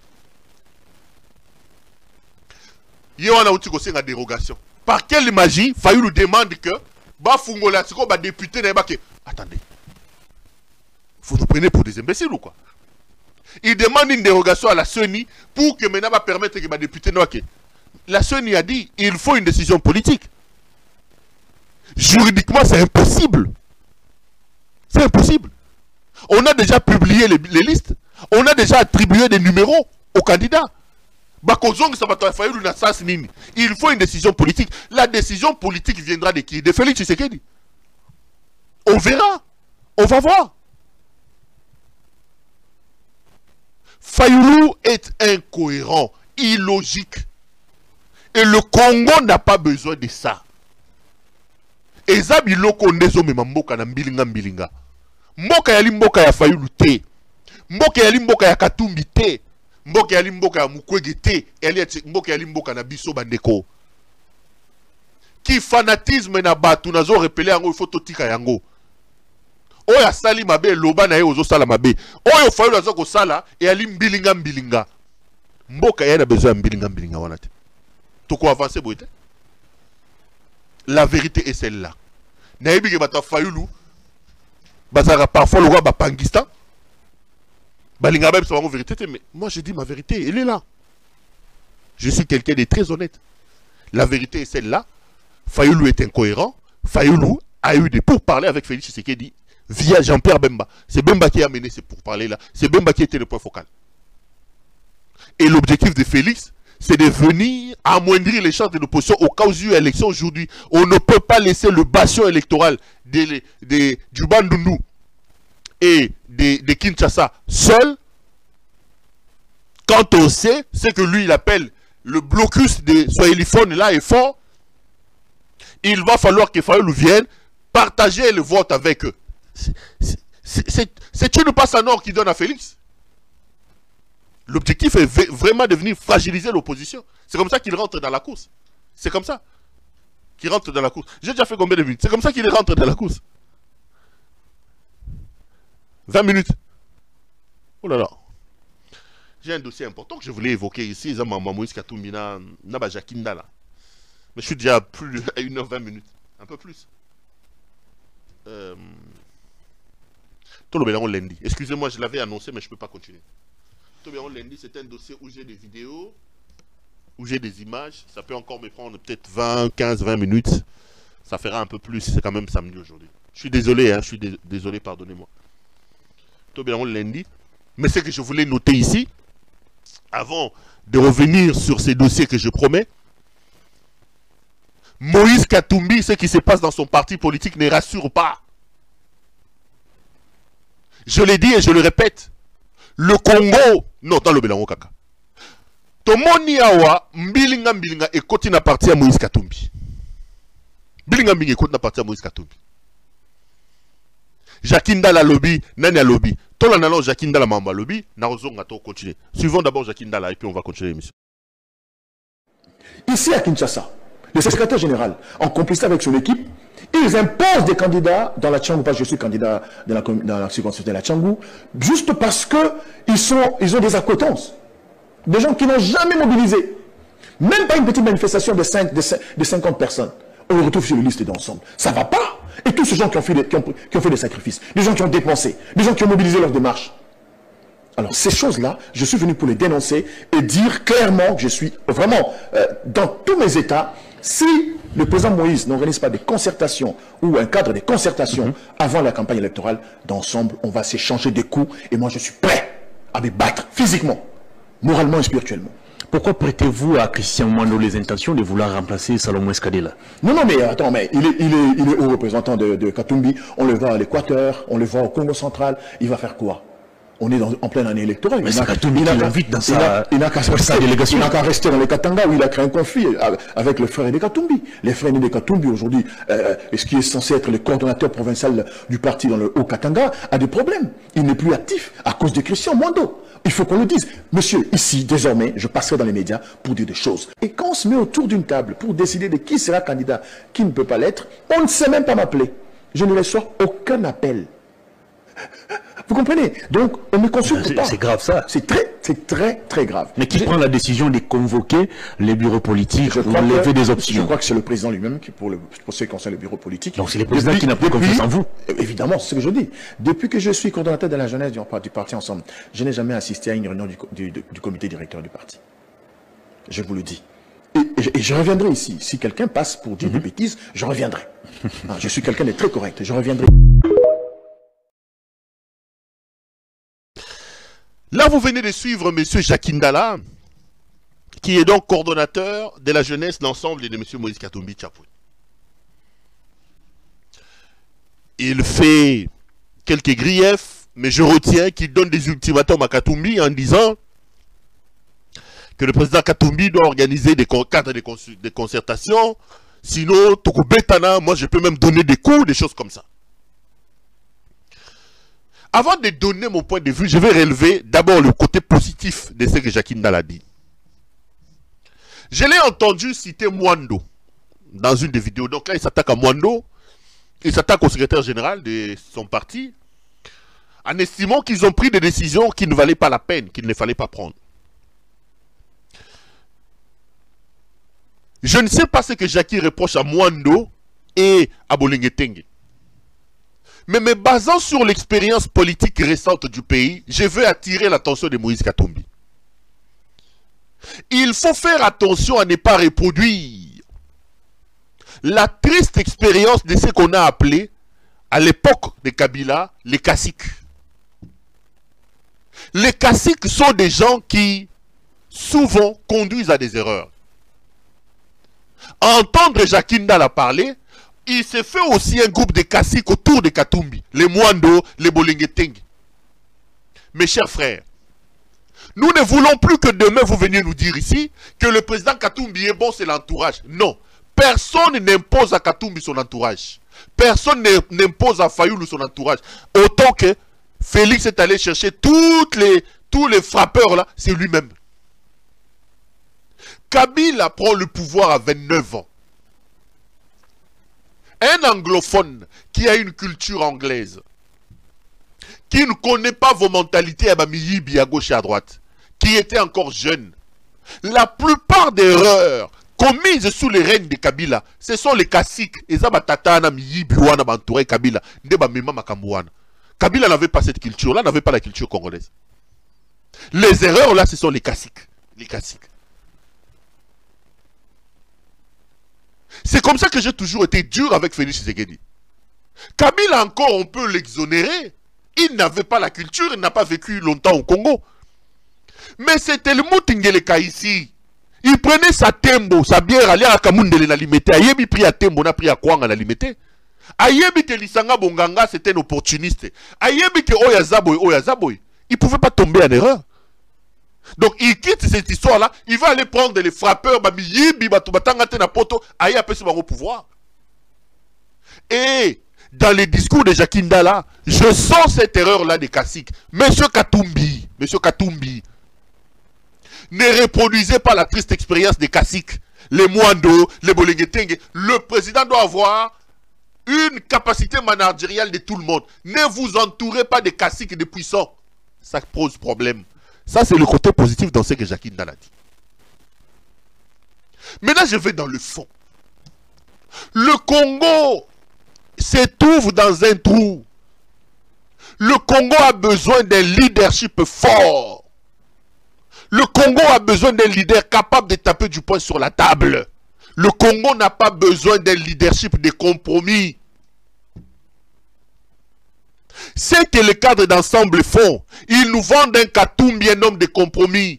Il y a une dérogation. Par quelle magie Fayulu demande que député attendez, vous nous prenez pour des imbéciles ou quoi? Il demande une dérogation à la CENI pour que maintenant va permettre que les députés la CENI a dit il faut une décision politique. Juridiquement, c'est impossible. C'est impossible. On a déjà publié les listes. On a déjà attribué des numéros aux candidats. Il faut une décision politique. La décision politique viendra de qui? De Félix Tshisekedi. On verra. On va voir. Fayulu est incohérent, illogique. Et le Congo n'a pas besoin de ça. Eza biloko ndezo mema mboka na mbilinga. Mboka yali mboka ya Fayulu te. Mboka yali mboka ya Katumbi te. Mboka yali mboka ya Mukwege te. Mboka yali mboka na biso bandeko. Ki fanatisme na batu nazo repele yango il faut totika yango. Oyo asali mabe loba na ye ozo sala mabe. Oyo Fayulu azo ko sala e ali mbilinga. Mboka yana besoin mbilinga wana te. Toko avancer boite. La vérité est celle-là. Naïbi ke bata Fayulu bazara parfois le roi Bapangistan. Balinga ba c'est la vérité mais moi je dis ma vérité, elle est là. Je suis quelqu'un de très honnête. La vérité est celle-là. Fayulu est incohérent. Fayulu a eu des pourparlers avec Félix Tshisekedi via Jean-Pierre Bemba. C'est Bemba qui a mené ces pourparlers-là. C'est Bemba qui était le point focal. Et l'objectif de Félix, c'est de venir amoindrir les chances de l'opposition au cas où il y a élection aujourd'hui. On ne peut pas laisser le bastion électoral du Bandundu et de Kinshasa seul quand on sait ce que lui il appelle le blocus des Swahiliphones là est fort. Il va falloir que Fayulu vienne partager le vote avec eux. C'est une passe en or qui donne à Félix. L'objectif est vraiment de venir fragiliser l'opposition. C'est comme ça qu'il rentre dans la course. C'est comme ça qu'il rentre dans la course. J'ai déjà fait combien de minutes? C'est comme ça qu'il rentre dans la course. 20 minutes. Oh là là. J'ai un dossier important que je voulais évoquer ici. C'est Moïse Katumbi Naba Jakinda là. Mais je suis déjà à plus de 1h20 minutes. Un peu plus. Lundi. Excusez-moi, je l'avais annoncé, mais je ne peux pas continuer. Lundi, c'est un dossier où j'ai des vidéos, où j'ai des images. Ça peut encore me prendre peut-être 15-20 minutes. Ça fera un peu plus. C'est quand même samedi aujourd'hui. Je suis désolé, hein, je suis désolé, pardonnez-moi. Lundi. Mais ce que je voulais noter ici, avant de revenir sur ces dossiers que je promets, Moïse Katumbi, ce qui se passe dans son parti politique ne rassure pas. Je l'ai dit et je le répète. Le Congo, non, dans le Bélango Kaka. Tomoni awa, mbilinga et koti na parti à Moïse Katumbi. Mbilinga et koti na parti à Moïse Katumbi. Jakinda la lobby, nani a lobby. Tola nalon Jakinda la mamba lobby, na ozonga to continuer. Suivons d'abord Jakinda la et puis on va continuer l'émission. Ici à Kinshasa, le secrétaire général, en complicité avec son équipe, ils imposent des candidats dans la Tchangou, parce que je suis candidat dans la circonscription de la Tchangou, juste parce qu'ils ont des acquaintances. Des gens qui n'ont jamais mobilisé. Même pas une petite manifestation de 50 personnes. On le retrouve sur les listes d'ensemble. Ça ne va pas. Et tous ces gens qui ont fait des sacrifices, des gens qui ont dépensé, des gens qui ont mobilisé leur démarche. Alors ces choses-là, je suis venu pour les dénoncer et dire clairement que je suis vraiment dans tous mes états. Si le président Moïse n'organise pas des concertations ou un cadre de concertation avant la campagne électorale, d'ensemble, on va s'échanger des coups et moi je suis prêt à me battre physiquement, moralement et spirituellement. Pourquoi prêtez-vous à Christian Mwando les intentions de vouloir remplacer Salomon Eskadela? Non, mais attends, mais il est haut représentant de Katumbi, on le voit à l'Équateur, on le voit au Congo central, il va faire quoi? On est en pleine année électorale. Mais c'est Katumbi qui l'invite dans sa délégation. Il n'a qu'à rester dans les Katanga où il a créé un conflit avec le frère de Katumbi. Les frères de Katumbi aujourd'hui, ce qui est censé être le coordonnateur provincial du parti dans le Haut-Katanga, a des problèmes. Il n'est plus actif à cause de Christian Mwando. Il faut qu'on le dise. Monsieur, ici, désormais, je passerai dans les médias pour dire des choses. Et quand on se met autour d'une table pour décider de qui sera candidat, qui ne peut pas l'être, on ne sait même pas m'appeler. Je ne reçois aucun appel. Vous comprenez? Donc, on ne consulte pas. C'est grave ça. C'est très grave. Mais qui prend la décision de convoquer les bureaux politiques ou lever des options? Je crois que c'est le président lui-même qui, pour ce qui concerne le bureau politique. Donc c'est le président qui n'a plus confiance en vous? Évidemment, c'est ce que je dis. Depuis que je suis coordonnateur de la jeunesse du parti Ensemble, je n'ai jamais assisté à une réunion du comité directeur du parti. Je vous le dis. Et je reviendrai ici. Si quelqu'un passe pour dire des bêtises, je reviendrai. Je suis quelqu'un de très correct. Je reviendrai. Là, vous venez de suivre M. Jacques Ndala, qui est donc coordonnateur de la jeunesse d'ensemble de M. Moïse Katumbi Tchapoué. Il fait quelques griefs, mais je retiens qu'il donne des ultimatums à Katumbi en disant que le président Katumbi doit organiser des cadres de concertation, sinon, Toko Betana, moi je peux même donner des coups, des choses comme ça. Avant de donner mon point de vue, je vais relever d'abord le côté positif de ce que Jacques Ndala dit. Je l'ai entendu citer Mwando dans une des vidéos. Donc là, il s'attaque à Mwando, il s'attaque au secrétaire général de son parti, en estimant qu'ils ont pris des décisions qui ne valaient pas la peine, qu'il ne fallait pas prendre. Je ne sais pas ce que Jackie reproche à Mwando et à Bolinguetenge. Mais me basant sur l'expérience politique récente du pays, je veux attirer l'attention de Moïse Katumbi. Il faut faire attention à ne pas reproduire la triste expérience de ce qu'on a appelé, à l'époque de Kabila, les caciques. Les caciques sont des gens qui, souvent, conduisent à des erreurs. Entendre Jacques Ndala parler, il se fait aussi un groupe de caciques autour de Katumbi, les Mwando, les Bolinguetenge. Mes chers frères, nous ne voulons plus que demain vous veniez nous dire ici que le président Katumbi est bon, c'est l'entourage. Non, personne n'impose à Katumbi son entourage. Personne n'impose à Fayoulou son entourage. Autant que Félix est allé chercher tous les frappeurs là, c'est lui-même. Kabila prend le pouvoir à 29 ans. Un anglophone qui a une culture anglaise, qui ne connaît pas vos mentalités à Bamiyibi à gauche et à droite, qui était encore jeune. La plupart des erreurs commises sous les règnes de Kabila, ce sont les caciques. Kabila n'avait pas cette culture-là, n'avait pas la culture congolaise. Les erreurs là, ce sont les caciques. Les caciques. C'est comme ça que j'ai toujours été dur avec Félix Tshisekedi. Kabila encore, on peut l'exonérer. Il n'avait pas la culture, il n'a pas vécu longtemps au Congo. Mais c'était le Moutingeleka ici. Il prenait sa tembo, sa bière, allait à Kamundele l'alimenter. Ayebi pris à tembo, on a pris à Kwanga l'alimenter. Ayebi te Lisanga Bonganga, c'était un opportuniste. Ayebi te Oyazaboy. Il ne pouvait pas tomber en erreur. Donc il quitte cette histoire-là, il va aller prendre les frappeurs, au pouvoir. Et dans les discours de Jacques Ndala, je sens cette erreur-là des caciques. Monsieur Katumbi, ne reproduisez pas la triste expérience des caciques. les Mwando, les Bolengetenge. Le président doit avoir une capacité managériale de tout le monde. Ne vous entourez pas de caciques et de puissants. Ça pose problème. Ça, c'est le côté positif dans ce que Jacques Ndala dit. Maintenant, je vais dans le fond. Le Congo se trouve dans un trou. Le Congo a besoin d'un leadership fort. Le Congo a besoin d'un leader capable de taper du poing sur la table. Le Congo n'a pas besoin d'un leadership de compromis. C'est que les cadres d'ensemble font. Ils nous vendent un Katumbi, un homme de compromis,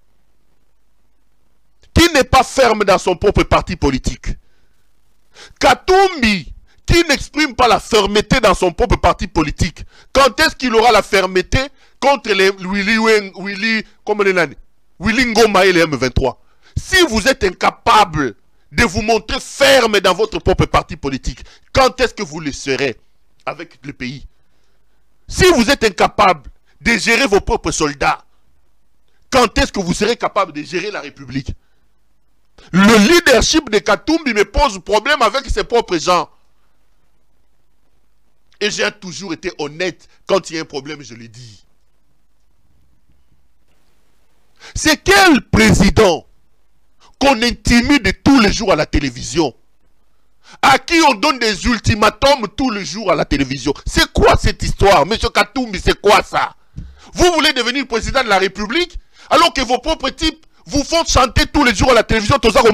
qui n'est pas ferme dans son propre parti politique. Katumbi, qui n'exprime pas la fermeté dans son propre parti politique. Quand est-ce qu'il aura la fermeté contre les Willy Ngoma et les M23? Si vous êtes incapable de vous montrer ferme dans votre propre parti politique, quand est-ce que vous le serez avec le pays? Si vous êtes incapable de gérer vos propres soldats, quand est-ce que vous serez capable de gérer la République? Le leadership de Katumbi me pose problème avec ses propres gens. Et j'ai toujours été honnête. Quand il y a un problème, je le dis. C'est quel président qu'on intimide tous les jours à la télévision, à qui on donne des ultimatums tous les jours à la télévision? C'est quoi cette histoire, monsieur Katumbi? C'est quoi ça? Vous voulez devenir président de la République alors que vos propres types vous font chanter tous les jours à la télévision?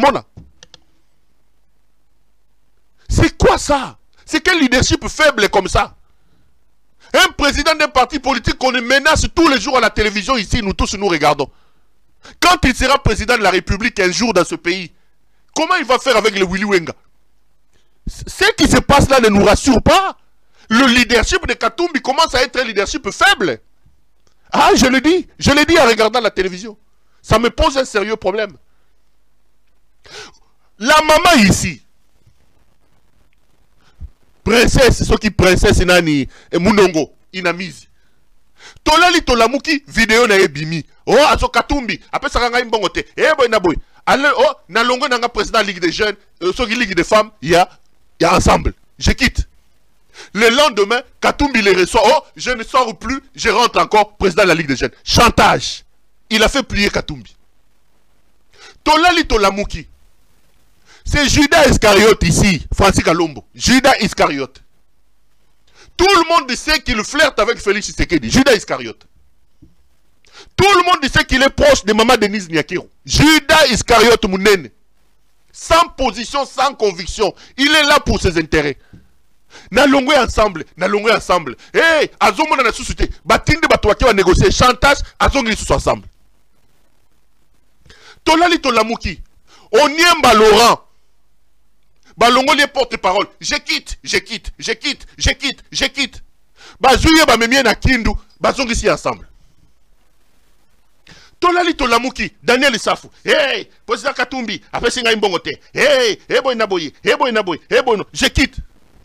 C'est quoi ça? C'est quel leadership faible comme ça? Un président d'un parti politique qu'on menace tous les jours à la télévision ici, nous tous nous regardons. Quand il sera président de la République un jour dans ce pays, comment il va faire avec le Willy Wenga? Ce qui se passe là ne nous rassure pas. Le leadership de Katumbi commence à être un leadership faible. Ah, je le dis en regardant la télévision. Ça me pose un sérieux problème. La maman ici, princesse, ce qui princesse nani Munongo, inamizi. Tolali tolamuki vidéo na ebimi. Oh, aso Katumbi, après ça nga imbongote. Eh boy na boy. Alors oh, na longo na nga président Ligue des jeunes, Ligue des femmes, il y a ensemble. Je quitte. Le lendemain, Katumbi les reçoit. Oh, je ne sors plus, je rentre encore président de la Ligue des jeunes. Chantage. Il a fait plier Katumbi. Tolali tolamuki. C'est Judas Iscariote ici, Francis Kalombo. Judas Iscariote. Tout le monde sait qu'il flirte avec Félix Tshisekedi. Judas Iscariote. Tout le monde sait qu'il est proche de Maman Denise Nyakiro. Judas Iscariote Mounene. Sans position, sans conviction. Il est là pour ses intérêts. Nalongwe ensemble. Hey, Azomo na société. Batinde batouaki va négocier. Chantage, Azongi sous ensemble. Tolali Tolamuki. Onyemba Laurent. Balongo les porte-parole. Je quitte. Bazouye bamemie na kindu. Bazongi ici ensemble. Tolali Tolamuki. Daniel Safu. Hey, président Katumbi. Après singa imbongote. Hey, boy na boy. Je quitte.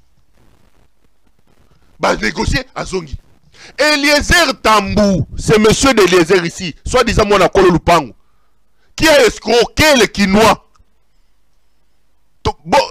Négocier à Zongi. Eliezer Tambou. C'est monsieur d'Eliezer ici. Soit disant moi na Kolo Lupango. Qui a escroqué les Quinois. Bon,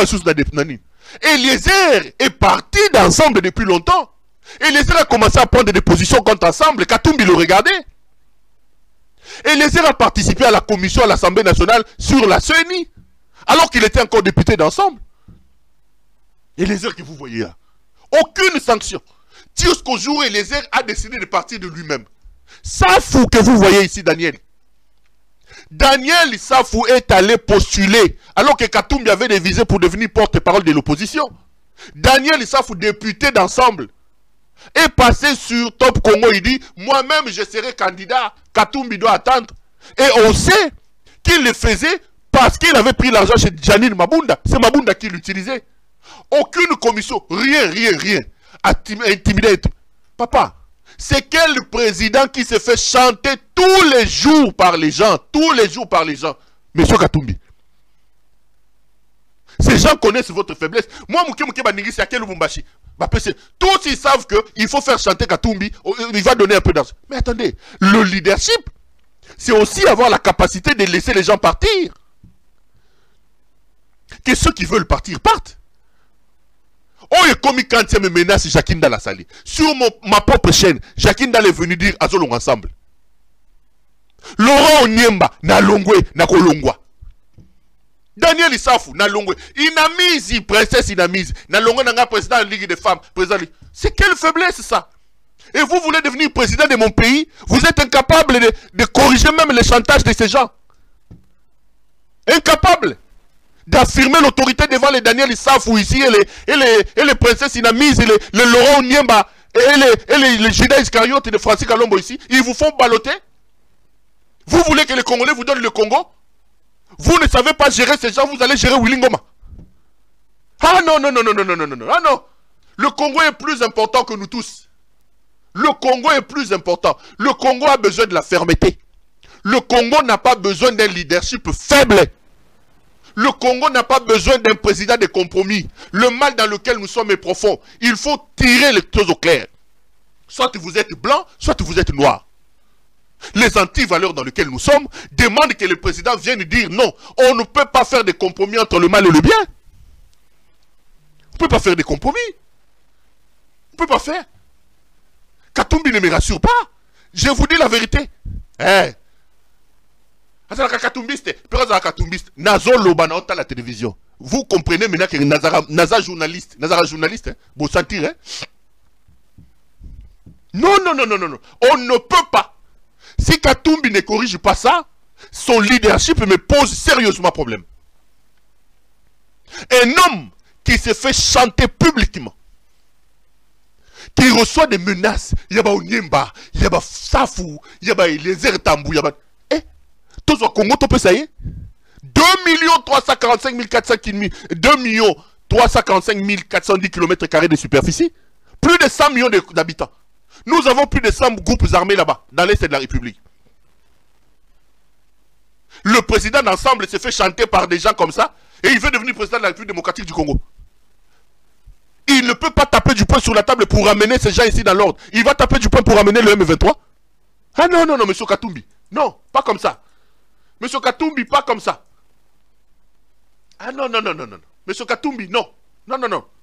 Eliezer est parti d'ensemble depuis longtemps. Eliezer a commencé à prendre des positions contre ensemble. Katumbi le regardait. Eliezer a participé à la commission à l'Assemblée nationale sur la CENI, alors qu'il était encore député d'ensemble. Eliezer que vous voyez là. Aucune sanction. Jusqu'au jour où Eliezer a décidé de partir de lui-même. Safou que vous voyez ici, Daniel. Daniel Safou est allé postuler alors que Katumbi avait des visées pour devenir porte-parole de l'opposition. Daniel Safou, député d'ensemble, est passé sur Top Congo. Il dit, moi-même je serai candidat, Katumbi doit attendre. Et on sait qu'il le faisait parce qu'il avait pris l'argent chez Janine Mabunda. C'est Mabunda qui l'utilisait. Aucune commission, rien. Intimidé. Papa, c'est quel président qui se fait chanter tous les jours par les gens? Monsieur Katumbi. Ces gens connaissent votre faiblesse. Moi, Mouké Banigi, c'est à quel Lubumbashi? Tous ils savent qu'il faut faire chanter Katumbi, il va donner un peu d'argent. Mais attendez, le leadership, c'est aussi avoir la capacité de laisser les gens partir. que ceux qui veulent partir partent. Oh, et comme quand il me menace, Jacques Ndala sali. Sur ma propre chaîne, Jacques Ndala est venu dire Azolong ensemble. Laurent Onyemba, na longwe, na kolongwa. Daniel Issafu, na longwe. Inamizi, princesse Inamizi. Na longwe, na président de la Ligue des femmes. C'est quelle faiblesse ça? Et vous voulez devenir président de mon pays? Vous êtes incapable de corriger même le chantage de ces gens. Incapable d'affirmer l'autorité devant les Daniel Issafou ici et les princesses Inamise, et les Laurent Onyemba et les Judas Iscariote de Francis Kalombo ici. Ils vous font balloter. Vous voulez que les Congolais vous donnent le Congo? Vous ne savez pas gérer ces gens, vous allez gérer Willy Ngoma. Ah non, non, non, non, non, non, non, non, ah non. Le Congo est plus important que nous tous. Le Congo est plus important. Le Congo a besoin de la fermeté. Le Congo n'a pas besoin d'un leadership faible. Le Congo n'a pas besoin d'un président de compromis. Le mal dans lequel nous sommes est profond. Il faut tirer les choses au clair. Soit vous êtes blanc, soit vous êtes noir. Les anti-valeurs dans lesquelles nous sommes demandent que le président vienne dire non. On ne peut pas faire des compromis entre le mal et le bien. On ne peut pas faire des compromis. On ne peut pas faire. Katumbi ne me rassure pas. Je vous dis la vérité. Eh. La télévision. Vous comprenez maintenant que Naza journaliste, hein? Vous sentir, hein? Non, non, non, non, non, non. On ne peut pas. Si Katumbi ne corrige pas ça, son leadership me pose sérieusement problème. Un homme qui se fait chanter publiquement, qui reçoit des menaces, il y a Onyemba, il y a Safou, il y a les Tambou, il y a tous au Congo, tu peux ça y est 2 345 400 km, 2 345 410 km² de superficie, plus de 100 millions d'habitants. Nous avons plus de 100 groupes armés là-bas, dans l'Est de la République. Le président d'ensemble se fait chanter par des gens comme ça, et il veut devenir président de la République démocratique du Congo. Il ne peut pas taper du poing sur la table pour amener ces gens ici dans l'ordre. Il va taper du poing pour amener le M23. Ah non, non, non, monsieur Katumbi. Non, pas comme ça. Monsieur Katumbi, pas comme ça. Ah non, non, non, non, non. Monsieur Katumbi, non. Non, non, non.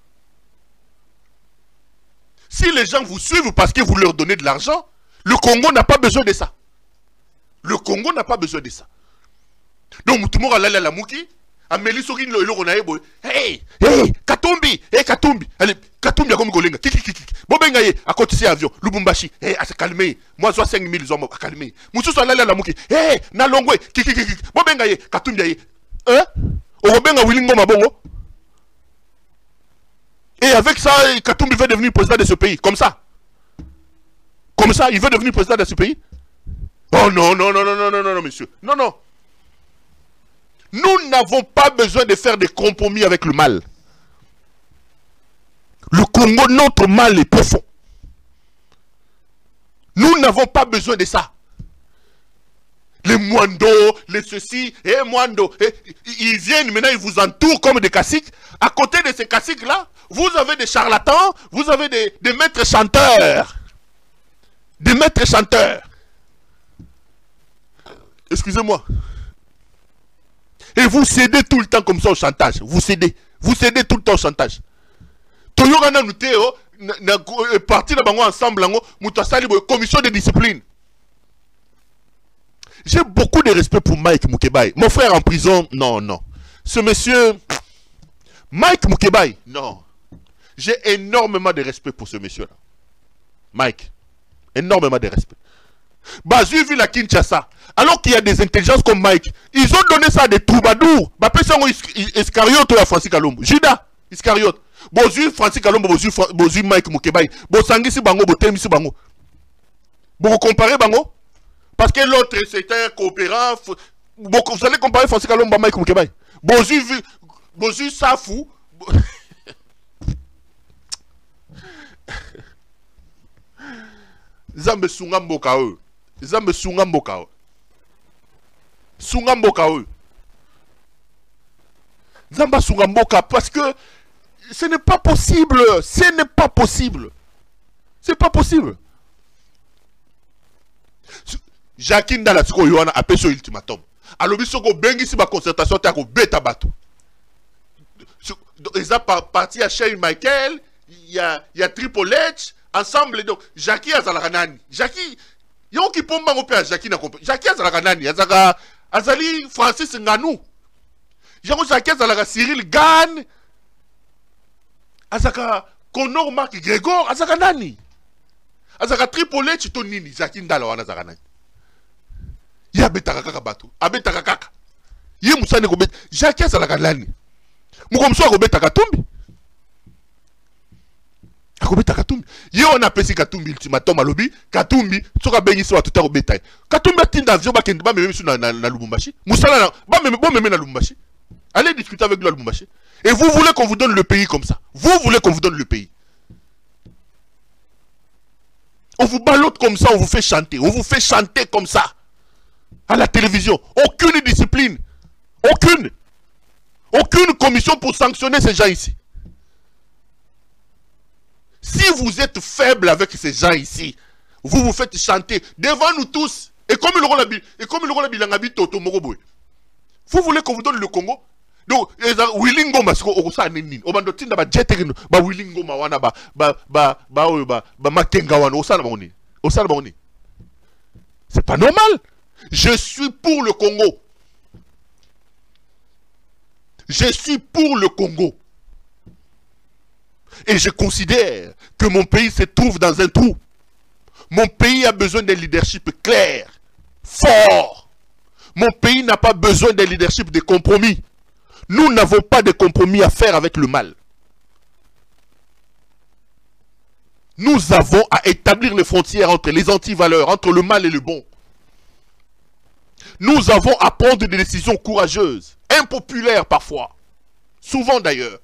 Si les gens vous suivent parce que vous leur donnez de l'argent, le Congo n'a pas besoin de ça. Le Congo n'a pas besoin de ça. Donc, tout le monde a la mouki. Amélie Sorin le Ronaï, hey, hey, Katumbi, hey, Katumbi. Allez, Katumbi a comme Golenga. Bobengaye, à côté de avion, Lubumbashi, hey, à se calmer. Moi, je 5 000 hommes à calmer. Moussou soit là, la mouki. Hey, Nalongwe, Bobengaye, Katumbi, hein? Obenga Willingo Mabongo. Et avec ça, Katumbi veut devenir président de ce pays, comme ça. Comme ça, il veut devenir président de ce pays. Oh non, non, non, non, non, non, non, monsieur. Non, non. Nous n'avons pas besoin de faire des compromis avec le mal. Le Congo, notre mal est profond. Nous n'avons pas besoin de ça. Les Mwando, les ceci, et Mwando, ils viennent maintenant, ils vous entourent comme des caciques. À côté de ces caciques-là, vous avez des charlatans, vous avez des maîtres chanteurs. Des maîtres chanteurs. Excusez-moi. Et vous cédez tout le temps comme ça au chantage. Vous cédez. Vous cédez tout le temps au chantage. Toyogana Nuteo, parti là ensemble, commission de discipline. J'ai beaucoup de respect pour Mike Mukebai. Mon frère en prison, non, non. Ce monsieur, Mike Mukebai, non. J'ai énormément de respect pour ce monsieur-là. Mike, énormément de respect. Bazu vu la Kinshasa. Alors qu'il y a des intelligences comme Mike, ils ont donné ça à des troubadours. Iscariote à Francis Kalombo. Judas Iscariote. Bozu Francis Kalombo, Bozu Mike Mukebai. Bosangisi Bango, Botemisi Bango. Vous comparez Bango? Parce que l'autre c'était un coopérant. Vous allez comparer Francis Kalombo à Mike Mukebai. Bozu Safou. Zambe Sungamboka eux. Zambe Sungamboka eux. Sungamboka eux. Zamba Sungamboka parce que ce n'est pas possible. Ce n'est pas possible. C'est pas possible. Jacques Ndala Siko Yohana appelle ce ultimatum. Alors, si vous bengi si ma concertation, tu as bêta bateau. Ils ont parti à Shane Michael, il y a Triple H, ensemble, donc, Jackie Azalaranani. Jackie, il y a qui pomba au père Jackie n'a compris. Jackie Azalaranani, Azali Francis Nganou. Il y a Jackie Azalaga Cyril Gann, Azaka Conor Marc Grégor, Azaka Nani. Azaka Triple H, Tonini, Jackie Ndalawana Azaranan. Il y a Betakaka Batou, Abetakaka. Il y a Moussa Negobet, Jackie Azalaranani. Moukomso Agobeta Katumbi. Agobeta Katumbi. Yo on appelle si Katumbi ultimatum à lobby. Katumbi, soka bengi so tout à Robeta. Katumbi tinda avion ba kendba même sur na Lubumbashi. Moussa ba même na Lubumbashi. Allez discuter avec le Lubumbashi. Et vous voulez qu'on vous donne le pays comme ça. Vous voulez qu'on vous donne le pays. On vous ballotte comme ça, on vous fait chanter. On vous fait chanter comme ça. À la télévision. Aucune discipline. Aucune. Aucune commission pour sanctionner ces gens ici. Si vous êtes faible avec ces gens ici, vous vous faites chanter devant nous tous. Et comme le bilangabi Toto Moroboy. Vous voulez qu'on vous donne le Congo? Donc, Willingo Masko, Osa Nini, Obandotin, ba Jetting, ba Willingo Mawana, ba Makengawan, Osa Boni. Osa Boni. C'est pas normal. Je suis pour le Congo. Je suis pour le Congo. Et je considère que mon pays se trouve dans un trou. Mon pays a besoin d'un leadership clair, fort. Mon pays n'a pas besoin d'un leadership de compromis. Nous n'avons pas de compromis à faire avec le mal. Nous avons à établir les frontières entre les antivaleurs, entre le mal et le bon. Nous avons à prendre des décisions courageuses, impopulaires parfois, souvent d'ailleurs,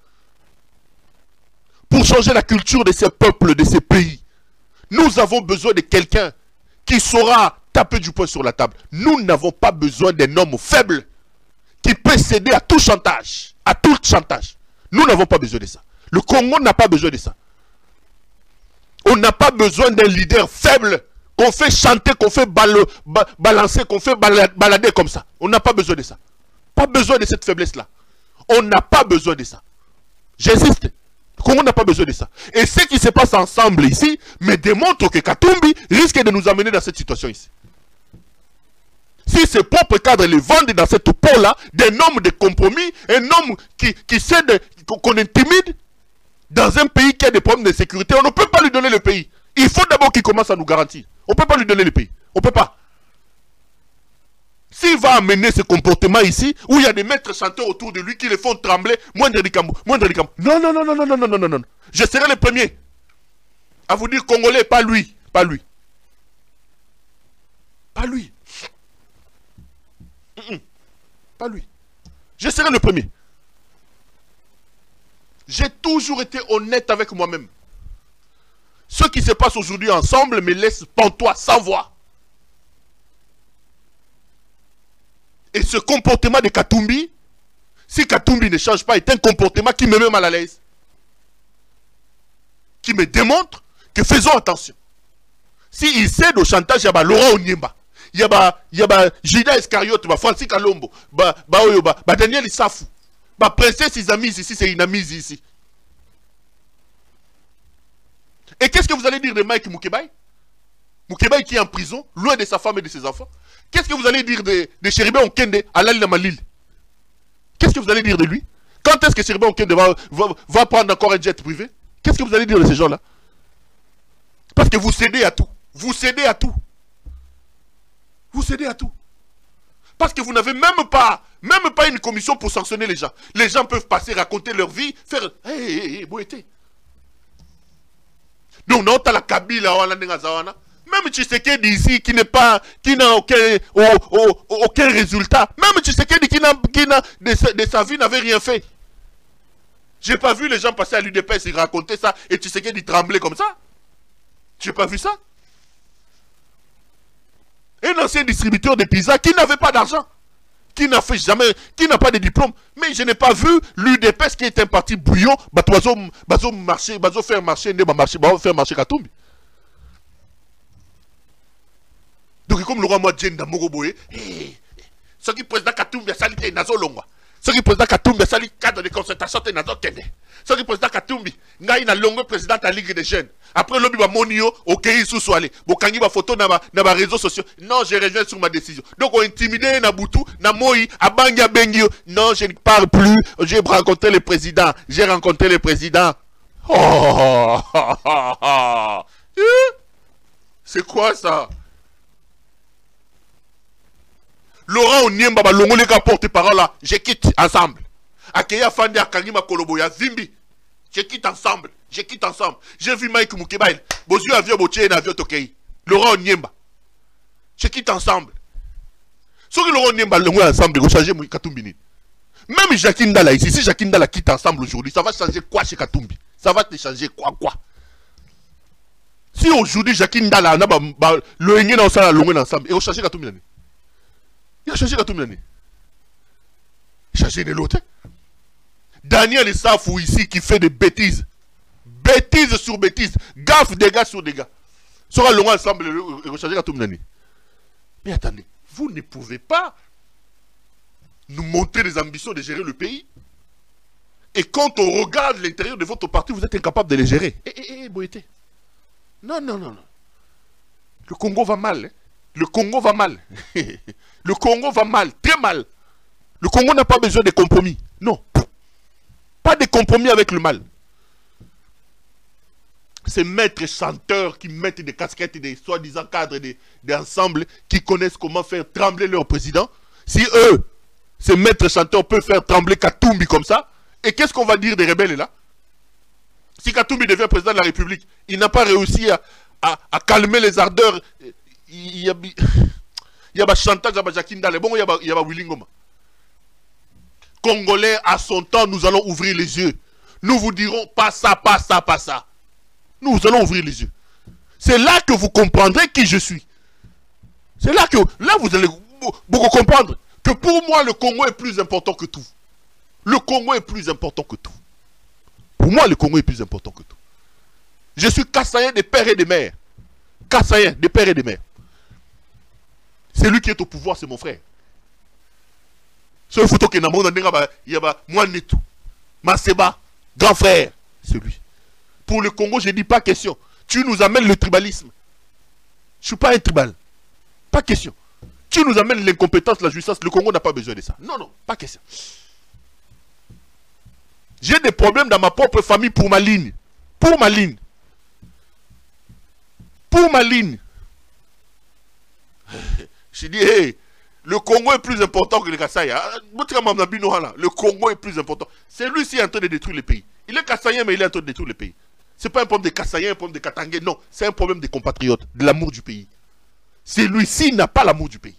pour changer la culture de ces peuples, de ces pays. Nous avons besoin de quelqu'un qui saura taper du poing sur la table. Nous n'avons pas besoin d'un homme faible qui peut céder à tout chantage. À tout chantage. Nous n'avons pas besoin de ça. Le Congo n'a pas besoin de ça. On n'a pas besoin d'un leader faible qu'on fait chanter, qu'on fait balancer, qu'on fait balader comme ça. On n'a pas besoin de ça. Pas besoin de cette faiblesse-là. On n'a pas besoin de ça. J'insiste. Le Congo n'a pas besoin de ça. Et ce qui se passe ensemble ici me démontre que Katumbi risque de nous amener dans cette situation ici. Si ses propres cadres les vendent dans cette peau-là, d'un homme de compromis, un homme qui sait qu'on intimide, dans un pays qui a des problèmes de sécurité, on ne peut pas lui donner le pays. Il faut d'abord qu'il commence à nous garantir. On ne peut pas lui donner le pays. On ne peut pas. S'il va amener ce comportement ici, où il y a des maîtres chanteurs autour de lui qui les font trembler, moindre du Cambo. Non, non, non, non, non, non, non, non, non. Je serai le premier à vous dire Congolais, pas lui. Pas lui. Pas lui. Pas lui. Je serai le premier. J'ai toujours été honnête avec moi-même. Ce qui se passe aujourd'hui ensemble me laisse pantois, sans voix. Et ce comportement de Katumbi, si Katumbi ne change pas, est un comportement qui me met mal à l'aise. Qui me démontre que faisons attention. S'il cède au chantage, il y a Laurent Onyemba. Il y a Judas Iscariote, Francis Kalombo, Daniel Issafou, Princesse Isamise ici, c'est Inamise ici. Et qu'est-ce que vous allez dire de Mike Moukebaï? Moukebaï qui est en prison, loin de sa femme et de ses enfants. Qu'est-ce que vous allez dire de Chéribé Onkende à l'Al-Namalil? Qu'est-ce que vous allez dire de lui? Quand est-ce que Chéribé Onkende va prendre encore un jet privé? Qu'est-ce que vous allez dire de ces gens-là? Parce que vous cédez à tout. Vous cédez à tout. Vous cédez à tout. Parce que vous n'avez même pas une commission pour sanctionner les gens. Les gens peuvent passer, raconter leur vie, faire... boété. Donc, non, t'as la Kabila, même Tshisekedi ici, qui n'a aucun résultat. Même Tshisekedi qui de sa vie n'avait rien fait. J'ai pas vu les gens passer à l'UDPS et raconter ça, et Tshisekedi trembler comme ça. J'ai pas vu ça. Un ancien distributeur de pizza qui n'avait pas d'argent, qui n'a fait jamais, qui n'a pas de diplôme. Mais je n'ai pas vu l'UDPS qui est un parti bouillon, faire marcher Katumbi. Donc comme le roi moi Djenda Moroboye, ce qui président Katumbi a salité Nazo Longwa. Ce qui président Katumbi, c'est le cadre de concertation de notre Kende. Ce qui président Katumbi, il y a une longue présidente à la Ligue des jeunes. Après, l'objet va monio, ok, il sous soalé. Bon, quand il va photo dans les réseaux sociaux. Non, je reviens sur ma décision. Donc, on intimidé na Boutou, na Moi, à Bangia Bengio. Non, je ne parle plus. J'ai rencontré le président. J'ai rencontré le président. Oh, c'est quoi ça? Laurent Onyemba, le gars porte-parole là, je quitte ensemble. Akeya Fandi Akangima Koloboya Zimbi, je quitte ensemble. Je quitte ensemble. J'ai vu Mike Moukebaïl. Bozu avion Botier et avion Tokei. Laurent Onyemba. Je quitte ensemble. Ce que Laurent Onyemba, le ensemble, de changer Katumbi. Même Jacqueline Dala ici, si Jacqueline Dala quitte ensemble aujourd'hui, ça va changer quoi chez Katumbi? Ça va te changer quoi? Si aujourd'hui Jacqueline Dala, le Enye ensemble, et on change Katumbi. Il a changé Katumbi. Il a changé de l'autre. Daniel Safou ici qui fait des bêtises. Bêtises sur bêtises. Gaffe, dégâts sur dégâts. Sera long ensemble et recharger Katumbi. Mais attendez, vous ne pouvez pas nous montrer des ambitions de gérer le pays. Et quand on regarde l'intérieur de votre parti, vous êtes incapable de les gérer. Boété. Non. Le Congo va mal. Hein? Le Congo va mal. Le Congo va mal, très mal. Le Congo n'a pas besoin de compromis. Non. Pas de compromis avec le mal. Ces maîtres chanteurs qui mettent des casquettes et des soi-disant cadres d'ensemble qui connaissent comment faire trembler leur président. Si eux, ces maîtres chanteurs peuvent faire trembler Katumbi comme ça, et qu'est-ce qu'on va dire des rebelles là? Si Katumbi devient président de la République, il n'a pas réussi à calmer les ardeurs. Il y a chantage à Jacqueline Dale. Bon, il y a Willingoma. Congolais, à son temps, nous allons ouvrir les yeux. Nous vous dirons pas ça, pas ça, pas ça. Nous allons ouvrir les yeux. C'est là que vous comprendrez qui je suis. C'est là que, là vous allez beaucoup comprendre que pour moi, le Congo est plus important que tout. Le Congo est plus important que tout. Pour moi, le Congo est plus important que tout. Je suis Kassaïen des pères et des mères. Kassaïen des pères et des mères. C'est lui qui est au pouvoir, c'est mon frère. Ce photo qui est dans le monde, il y a moi Netou, Maseba, grand frère, c'est lui. Pour le Congo, je ne dis pas question. Tu nous amènes le tribalisme. Je ne suis pas un tribal. Pas question. Tu nous amènes l'incompétence, la justice. Le Congo n'a pas besoin de ça. Non, pas question. J'ai des problèmes dans ma propre famille pour ma ligne. Pour ma ligne. Pour ma ligne. Je dis, hey, le Congo est plus important que le Kassai. Le Congo est plus important. C'est lui qui est en train de détruire le pays. Il est Kassaïen, mais il est en train de détruire le pays. Ce n'est pas un problème de Kassaïen, un problème de Katangé. Non, c'est un problème des compatriotes, de l'amour du pays. Celui-ci n'a pas l'amour du pays.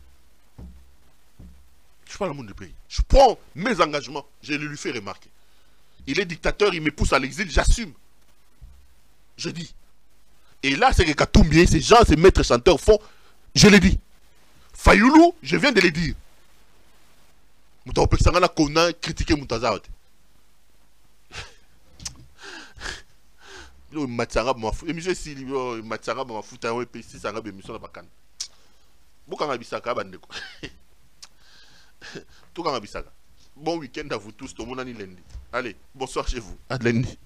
Je n'ai pas l'amour du pays. Je prends mes engagements, je le lui fais remarquer. Il est dictateur, il me pousse à l'exil, j'assume. Je dis. Et là, c'est que Katumbi, ces gens, ces maîtres chanteurs font, je l'ai dit. Fayoulou, je viens de le dire. Moutapexangana Kona critiquer Moutazao. Matsanga mafu émission si matsanga mafu ta we pesi sanga be émission na bakana bokanga bisaka bandeko tout kanga bisaka. Bon week-end à vous tous, tout le monde lundi. Allez, bonsoir chez vous, à lundi.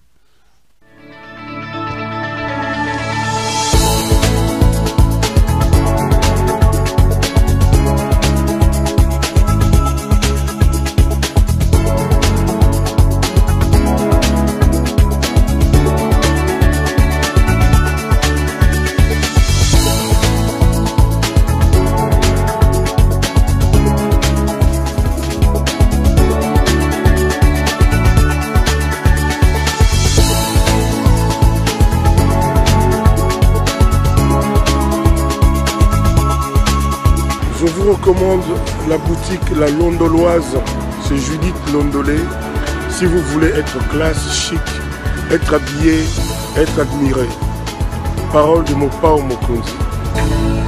Je vous recommande la boutique La Londoloise, c'est Judith Londolé. Si vous voulez être classe, chic, être habillé, être admiré. Parole de Mopao Mokonzi.